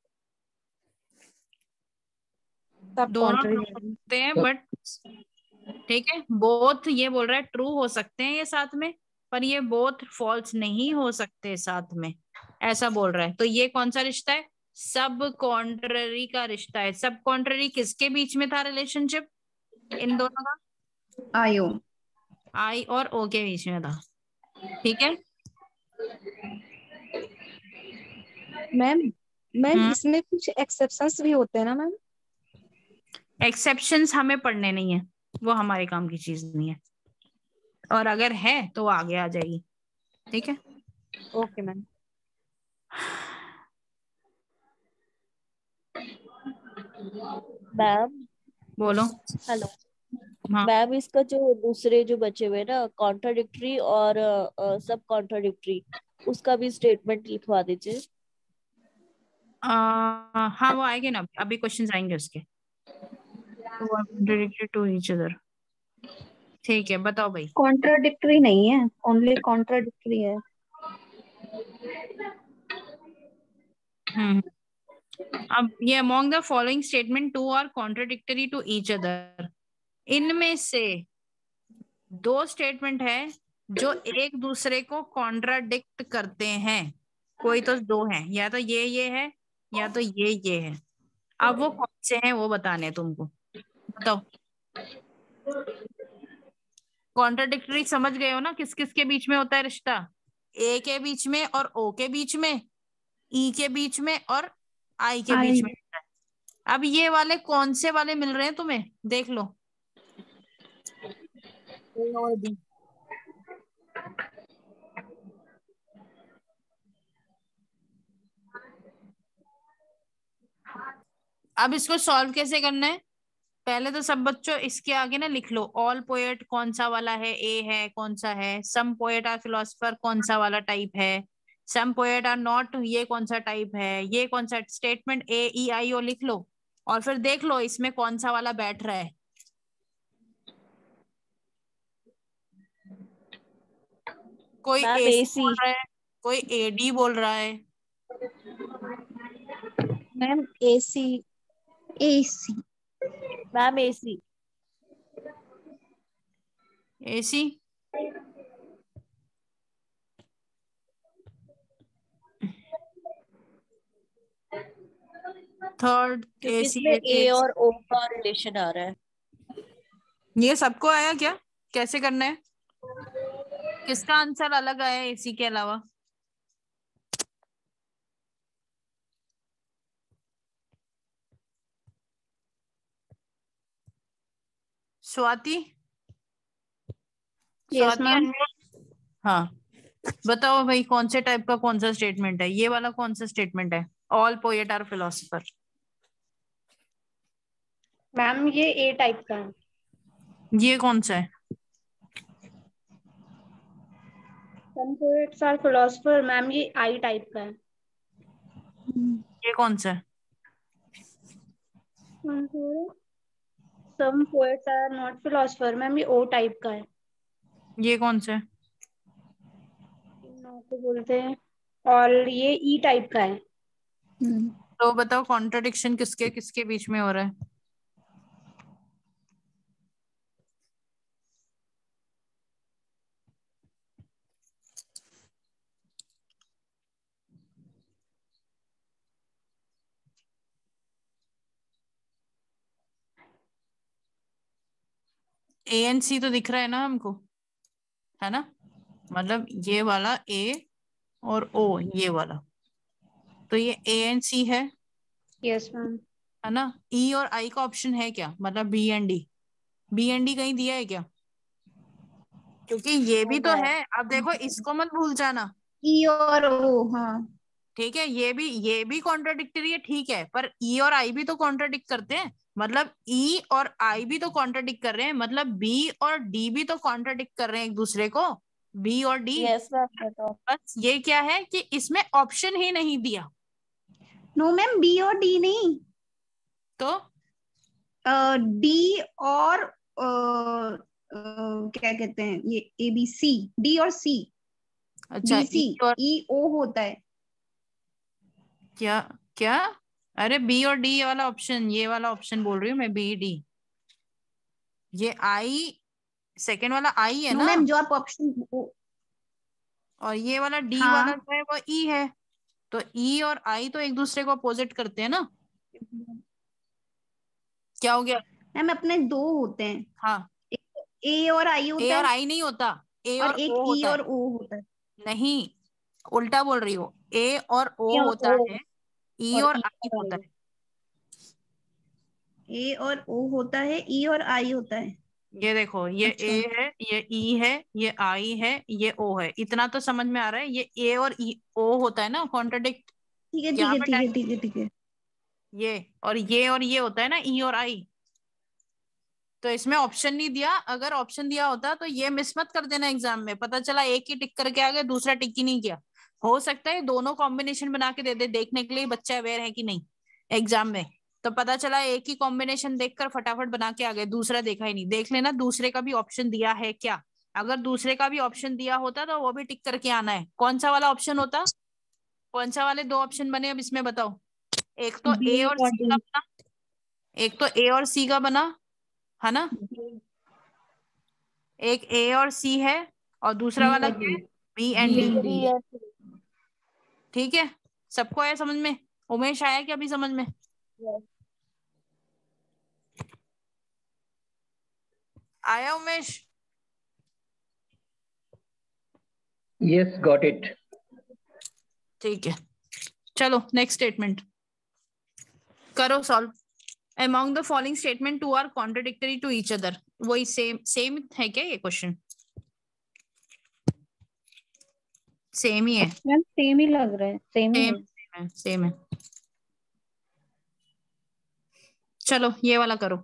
[SPEAKER 1] दोनों ट्रू हो सकते हैं बट, ठीक है, बोथ ये बोल रहा है ट्रू हो सकते हैं ये साथ में, पर ये बोथ फॉल्स नहीं हो सकते साथ में, ऐसा बोल रहा है। तो ये कौन सा रिश्ता है? सब कॉन्ट्ररी का रिश्ता है। सब कॉन्ट्ररी किसके बीच में था रिलेशनशिप? इन दोनों का
[SPEAKER 5] आयो
[SPEAKER 1] आई और ओ के बीच में था। ठीक है
[SPEAKER 5] मैम। मैम इसमें कुछ एक्सेप्शंस भी होते हैं ना मैम?
[SPEAKER 1] एक्सेप्शंस हमें पढ़ने नहीं है, वो हमारे काम की चीज नहीं है, और अगर है तो वो आगे आ जाएगी। ठीक है
[SPEAKER 5] ओके मैम।
[SPEAKER 4] मैम
[SPEAKER 1] बोलो।
[SPEAKER 4] हेलो
[SPEAKER 1] हाँ
[SPEAKER 4] मैम, इसका जो दूसरे जो बचे हुए ना कॉन्ट्राडिक्टरी और सब कॉन्ट्राडिक्टरी, उसका भी स्टेटमेंट लिखवा दीजिए।
[SPEAKER 1] हाँ वो आएंगे ना, अभी क्वेश्चंस आएंगे उसके। Contradictory to each other. ठीक है बताओ भाई।
[SPEAKER 3] कॉन्ट्राडिक्टरी नहीं है, ओनली कॉन्ट्राडिक्टरी है।
[SPEAKER 1] अब ये among the following statement two are contradictory to each other, इनमें से दो स्टेटमेंट है जो एक दूसरे को कॉन्ट्राडिक्ट करते हैं। कोई तो दो है, या तो ये है या तो ये है। अब वो कौन से हैं वो बताने हैं तुमको, बताओ। कॉन्ट्राडिक्टरी समझ गए हो ना, किस किस के बीच में होता है रिश्ता? ए के बीच में और ओ के बीच में, ई के बीच में और आई के बीच में होता है। अब ये वाले कौन से वाले मिल रहे हैं तुम्हें, देख लो। ए और बी। अब इसको सॉल्व कैसे करना है? पहले तो सब बच्चों इसके आगे ना लिख लो, ऑल पोएट कौन सा वाला है, ए है कौन सा है, सम पोएट आर फिलोसफर कौन सा वाला टाइप है, सम पोएट आर नॉट ये कौन सा टाइप है, ये कौन सा स्टेटमेंट ए ई आई ओ लिख लो, और फिर देख लो इसमें कौन सा वाला बैठ रहा है। कोई
[SPEAKER 4] मैम
[SPEAKER 1] एसी
[SPEAKER 4] एसी।
[SPEAKER 1] बोल रहा है, कोई एडी बोल रहा है।
[SPEAKER 5] Ma'am AC AC
[SPEAKER 4] ma'am AC.
[SPEAKER 1] AC third
[SPEAKER 4] क्योंकि
[SPEAKER 1] एसी
[SPEAKER 4] इसमें ए
[SPEAKER 1] एसी।
[SPEAKER 4] और ओ का रिलेशन आ रहा है।
[SPEAKER 1] ये सबको आया क्या? कैसे करना है? किसका आंसर अलग आया एसी के अलावा? Swati?
[SPEAKER 5] Yes
[SPEAKER 1] Swati
[SPEAKER 5] ma'am.
[SPEAKER 1] Unmute. हाँ बताओ भाई, कौन से टाइप का कौन सा स्टेटमेंट है? ये वाला कौन सा स्टेटमेंट है, all poet are philosopher?
[SPEAKER 5] Ma'am ये ए टाइप का है।
[SPEAKER 1] ये कौन सा है?
[SPEAKER 5] Some poets are philosopher ma'am ये आई टाइप का है।
[SPEAKER 1] ये कौन सा है?
[SPEAKER 5] Some poets are not philosopher ma'am ये ओ टाइप का है।
[SPEAKER 1] ये कौन सा है?
[SPEAKER 5] नो को बोलते हैं, और ये ई टाइप का है।
[SPEAKER 1] तो बताओ कॉन्ट्रडिक्शन किसके किसके बीच में हो रहा है? ए एन सी तो दिख रहा है ना हमको, है ना? मतलब ये वाला ए और ओ, ये वाला, तो ये ए एन सी है।
[SPEAKER 5] Yes ma'am.
[SPEAKER 1] है ना? ई और आई का ऑप्शन है क्या, मतलब B and D? B and D कहीं दिया है क्या? क्योंकि ये भी तो है। अब देखो इसको मत भूल जाना।
[SPEAKER 5] ई और ओ। हाँ
[SPEAKER 1] ठीक है, ये भी कॉन्ट्राडिक्टरी है, ठीक है, पर ई और आई भी तो कॉन्ट्राडिक्ट करते हैं। मतलब ई और आई भी तो कॉन्ट्राडिक्ट कर रहे हैं, मतलब बी और डी भी तो कॉन्ट्राडिक्ट कर रहे हैं एक दूसरे को, बी और डी।
[SPEAKER 4] यस मैम बताओ।
[SPEAKER 1] बस ये क्या है कि इसमें ऑप्शन ही नहीं दिया।
[SPEAKER 5] नो मैम बी और डी नहीं,
[SPEAKER 1] तो
[SPEAKER 5] डी और क्या कहते हैं ये ए बी सी, डी और सी।
[SPEAKER 1] अच्छा
[SPEAKER 5] बी सी
[SPEAKER 1] ई और
[SPEAKER 5] ई ओ होता है।
[SPEAKER 1] क्या क्या? अरे बी और डी वाला ऑप्शन, ये वाला ऑप्शन बोल रही हूँ मैं, बी डी। ये आई सेकेंड वाला आई है
[SPEAKER 5] नो
[SPEAKER 1] ना,
[SPEAKER 5] मैम जो आप ऑप्शन
[SPEAKER 1] और ये वाला डी वाला
[SPEAKER 5] हाँ
[SPEAKER 1] जो है वो ई है। तो ई और आई तो एक दूसरे को अपोजिट करते हैं ना। क्या हो गया?
[SPEAKER 5] मैम अपने दो होते हैं,
[SPEAKER 1] हाँ,
[SPEAKER 5] ए और आई
[SPEAKER 1] ए
[SPEAKER 5] होता
[SPEAKER 1] और
[SPEAKER 5] है
[SPEAKER 1] आई नहीं होता, ए
[SPEAKER 5] और
[SPEAKER 1] और
[SPEAKER 5] एक
[SPEAKER 1] ओ
[SPEAKER 5] ई
[SPEAKER 1] होता
[SPEAKER 5] और
[SPEAKER 1] है।
[SPEAKER 5] ओ होता है।
[SPEAKER 1] नहीं, उल्टा बोल रही हो, ए और ओ
[SPEAKER 5] ए और
[SPEAKER 1] होता
[SPEAKER 5] ओ
[SPEAKER 1] है, ई
[SPEAKER 5] और
[SPEAKER 1] और
[SPEAKER 5] ई
[SPEAKER 1] आई
[SPEAKER 5] और
[SPEAKER 1] होता
[SPEAKER 5] आई,
[SPEAKER 1] है।
[SPEAKER 5] ए और ओ होता है, ई और आई होता है।
[SPEAKER 1] ये देखो, ये
[SPEAKER 5] अच्छा
[SPEAKER 1] ए है, ये ई है, ये आई है, ये ओ है, इतना तो समझ में आ रहा है। ये ए और ई ओ होता है ना कॉन्ट्रडिक्ट,
[SPEAKER 5] ठीक है ठीक
[SPEAKER 1] यहाँ
[SPEAKER 5] है
[SPEAKER 1] पे
[SPEAKER 5] ठीक है ठीक है ठीक है।
[SPEAKER 1] ये होता है ना ई और आई। तो इसमें ऑप्शन नहीं दिया, अगर ऑप्शन दिया होता तो ये मिस मत कर देना एग्जाम में, पता चला एक ही टिक करके आ गया, दूसरा टिक ही नहीं किया। हो सकता है दोनों कॉम्बिनेशन बना के दे दे, देखने के लिए बच्चा अवेयर है कि नहीं एग्जाम में। तो पता चला एक ही कॉम्बिनेशन देखकर फटाफट बना के आ गए, दूसरा देखा ही नहीं। देख लेना दूसरे का भी ऑप्शन दिया है क्या। अगर दूसरे का भी ऑप्शन दिया होता तो वो भी टिक करके आना है। कौन सा वाला ऑप्शन होता? कौन सा वाले दो ऑप्शन बने अब इसमें बताओ? एक तो
[SPEAKER 5] बी
[SPEAKER 1] ए और
[SPEAKER 5] और
[SPEAKER 1] सी
[SPEAKER 5] डी।
[SPEAKER 1] का बना, एक तो ए और सी का बना है ना, एक ए और सी है, और दूसरा वाला क्या है? B and D.
[SPEAKER 4] बी और सी।
[SPEAKER 1] ठीक है, सबको आया समझ में? उमेश आया क्या अभी समझ में? आया उमेश?
[SPEAKER 2] Yes, got it.
[SPEAKER 1] ठीक है, चलो नेक्स्ट स्टेटमेंट करो solve. Among the following statement two are contradictory to each other। वही सेम है क्या ये क्वेश्चन? सेम ही है।
[SPEAKER 3] मैम सेम ही लग रहा है, सेम ही है।
[SPEAKER 1] सेम है। चलो ये वाला करो।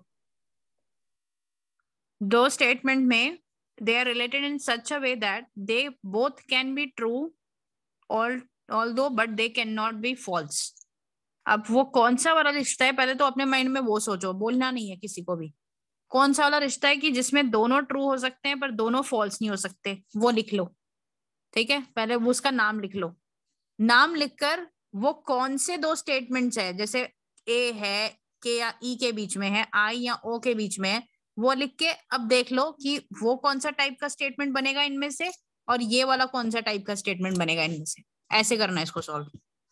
[SPEAKER 1] दो स्टेटमेंट में they are related in such a way that they both can be true although but they cannot be false। अब वो कौन सा वाला रिश्ता है, पहले तो अपने माइंड में वो सोचो, बोलना नहीं है किसी को भी। कौन सा वाला रिश्ता है कि जिसमें दोनों ट्रू हो सकते हैं पर दोनों फॉल्स नहीं हो सकते, वो लिख लो। ठीक है, पहले वो उसका नाम लिख लो। नाम लिखकर वो कौन से दो स्टेटमेंट्स है, जैसे ए है, के या ई के बीच में है, आई या ओ के बीच में है, वो लिख के अब देख लो कि वो कौन सा टाइप का स्टेटमेंट बनेगा इनमें से, और ये वाला कौन सा टाइप का स्टेटमेंट बनेगा इनमें से। ऐसे करना है इसको सॉल्व।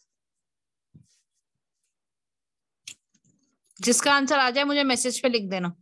[SPEAKER 1] जिसका आंसर आ जाए मुझे मैसेज पे लिख देना।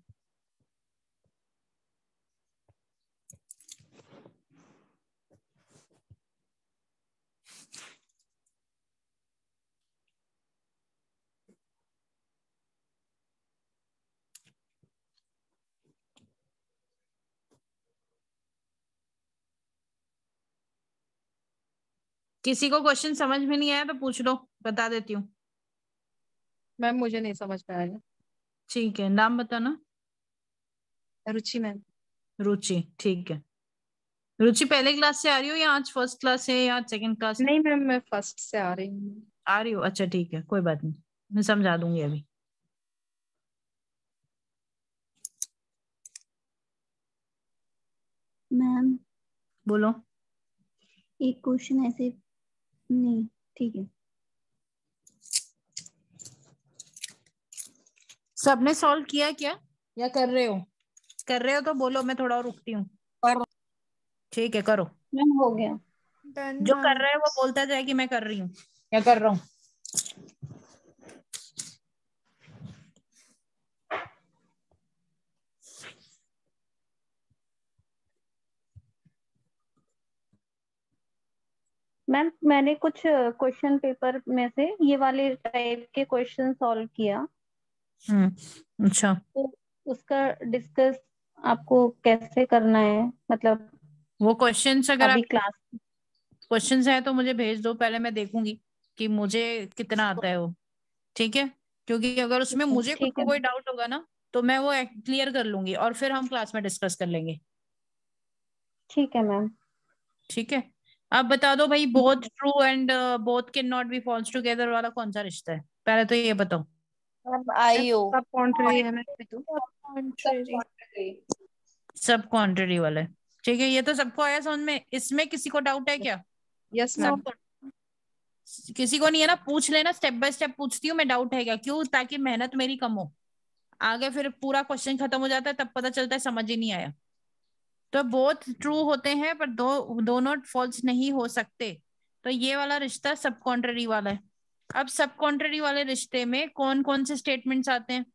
[SPEAKER 1] किसी को क्वेश्चन समझ में नहीं आया तो पूछ लो, बता देती हूँ।
[SPEAKER 10] मैम मुझे नहीं समझ में आया।
[SPEAKER 1] ठीक है, नाम बताना।
[SPEAKER 10] रुचि मैम।
[SPEAKER 1] रुचि, ठीक है। रुचि पहले क्लास से आ रही हो या आज फर्स्ट क्लास से या सेकंड क्लास से?
[SPEAKER 10] नहीं मैम, मैं फर्स्ट से आ रही हूँ।
[SPEAKER 1] आ रही हो, अच्छा ठीक है, कोई बात नहीं, मैं समझा दूंगी अभी।
[SPEAKER 5] मैम
[SPEAKER 1] बोलो।
[SPEAKER 5] एक क्वेश्चन ऐसे नहीं, ठीक है।
[SPEAKER 1] सबने सॉल्व किया क्या या कर रहे हो? कर रहे हो तो बोलो, मैं थोड़ा और रुकती हूँ। ठीक है, करो।
[SPEAKER 3] मैम हो गया।
[SPEAKER 1] जो कर रहे हो वो बोलता जाए कि मैं कर रही हूँ या कर रहा हूँ।
[SPEAKER 3] मैम मैंने कुछ क्वेश्चन पेपर में से ये वाले टाइप के क्वेश्चन सॉल्व किया।
[SPEAKER 1] अच्छा,
[SPEAKER 3] तो उसका डिस्कस आपको कैसे करना है, मतलब
[SPEAKER 1] वो क्वेश्चंस अगर
[SPEAKER 3] अभी
[SPEAKER 1] आप
[SPEAKER 3] क्लास
[SPEAKER 1] क्वेश्चंस है तो मुझे भेज दो, पहले मैं देखूंगी कि मुझे कितना आता है वो। ठीक है, क्योंकि अगर उसमें मुझे खुद
[SPEAKER 3] ठीक
[SPEAKER 1] को
[SPEAKER 3] है।
[SPEAKER 1] कोई डाउट होगा ना तो मैं वो क्लियर कर लूंगी और फिर हम क्लास में डिस्कस कर लेंगे।
[SPEAKER 3] ठीक है मैम।
[SPEAKER 1] ठीक है, अब बता दो भाई, both true and both can not be false together वाला कौन सा रिश्ता है, पहले तो ये बताओ।
[SPEAKER 4] आई ओ।
[SPEAKER 10] सब कॉन्ट्ररी है मैम।
[SPEAKER 1] सब कॉन्ट्ररी वाला है, ठीक है, ये तो सबको आया समझ में। इसमें किसी को डाउट है क्या?
[SPEAKER 10] Yes ma'am.
[SPEAKER 1] किसी को नहीं है ना? पूछ लेना, स्टेप बाय स्टेप पूछती हूँ मैं, डाउट है क्या, क्यों? ताकि मेहनत मेरी कम हो। आगे फिर पूरा क्वेश्चन खत्म हो जाता है तब पता चलता है समझ ही नहीं आया। तो बोथ ट्रू होते हैं पर दोनों फॉल्स नहीं हो सकते। तो ये वाला रिश्ता सब कॉन्ट्ररी वाला है। अब सब कॉन्ट्ररी वाले रिश्ते में कौन कौन से स्टेटमेंट्स आते हैं?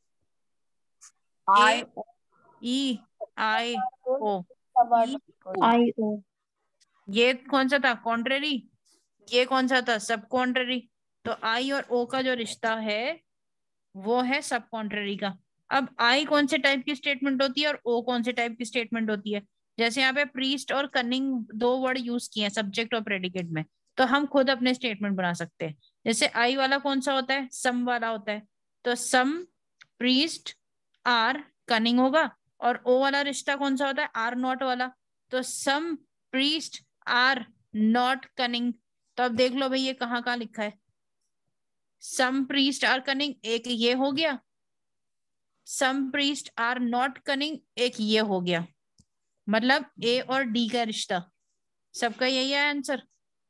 [SPEAKER 7] आई
[SPEAKER 1] ई आई ओ।
[SPEAKER 3] आई ओ,
[SPEAKER 1] ये कौन सा था? कॉन्ट्ररी। ये कौन सा था? सब कॉन्ट्ररी। तो आई और ओ का जो रिश्ता है वो है सब कॉन्ट्ररी का। अब आई कौन से टाइप की स्टेटमेंट होती है और ओ कौन से टाइप की स्टेटमेंट होती है? जैसे यहाँ पे प्रीस्ट और कनिंग दो वर्ड यूज किए हैं सब्जेक्ट और प्रेडिकेट में, तो हम खुद अपने स्टेटमेंट बना सकते हैं। जैसे आई वाला कौन सा होता है? सम वाला होता है। तो सम प्रीस्ट आर कनिंग होगा। और ओ वाला रिश्ता कौन सा होता है? आर नॉट वाला। तो some priest are not cunning. तो अब देख लो भाई ये कहाँ कहाँ लिखा है। सम प्रीस्ट आर कनिंग एक ये हो गया, some priest are not cunning एक ये हो गया। मतलब ए और डी का रिश्ता। सबका यही है आंसर?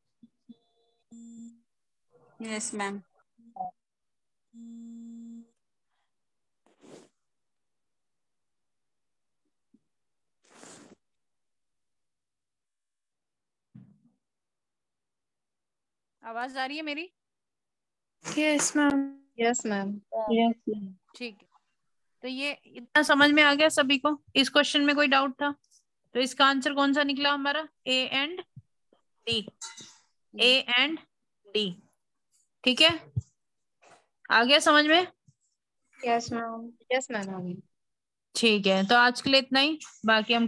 [SPEAKER 7] Yes ma'am.
[SPEAKER 1] आवाज आ रही है मेरी?
[SPEAKER 10] Yes ma'am. Yes ma'am.
[SPEAKER 3] Yes ma'am.
[SPEAKER 1] ठीक है, तो ये इतना समझ में आ गया सभी को? इस क्वेश्चन में कोई डाउट था? तो इसका आंसर कौन सा निकला हमारा? A and D. A and D. ठीक है, आ गया समझ में?
[SPEAKER 10] Yes ma'am. Yes ma'am.
[SPEAKER 1] ठीक है, तो आज के लिए इतना ही। बाकी हम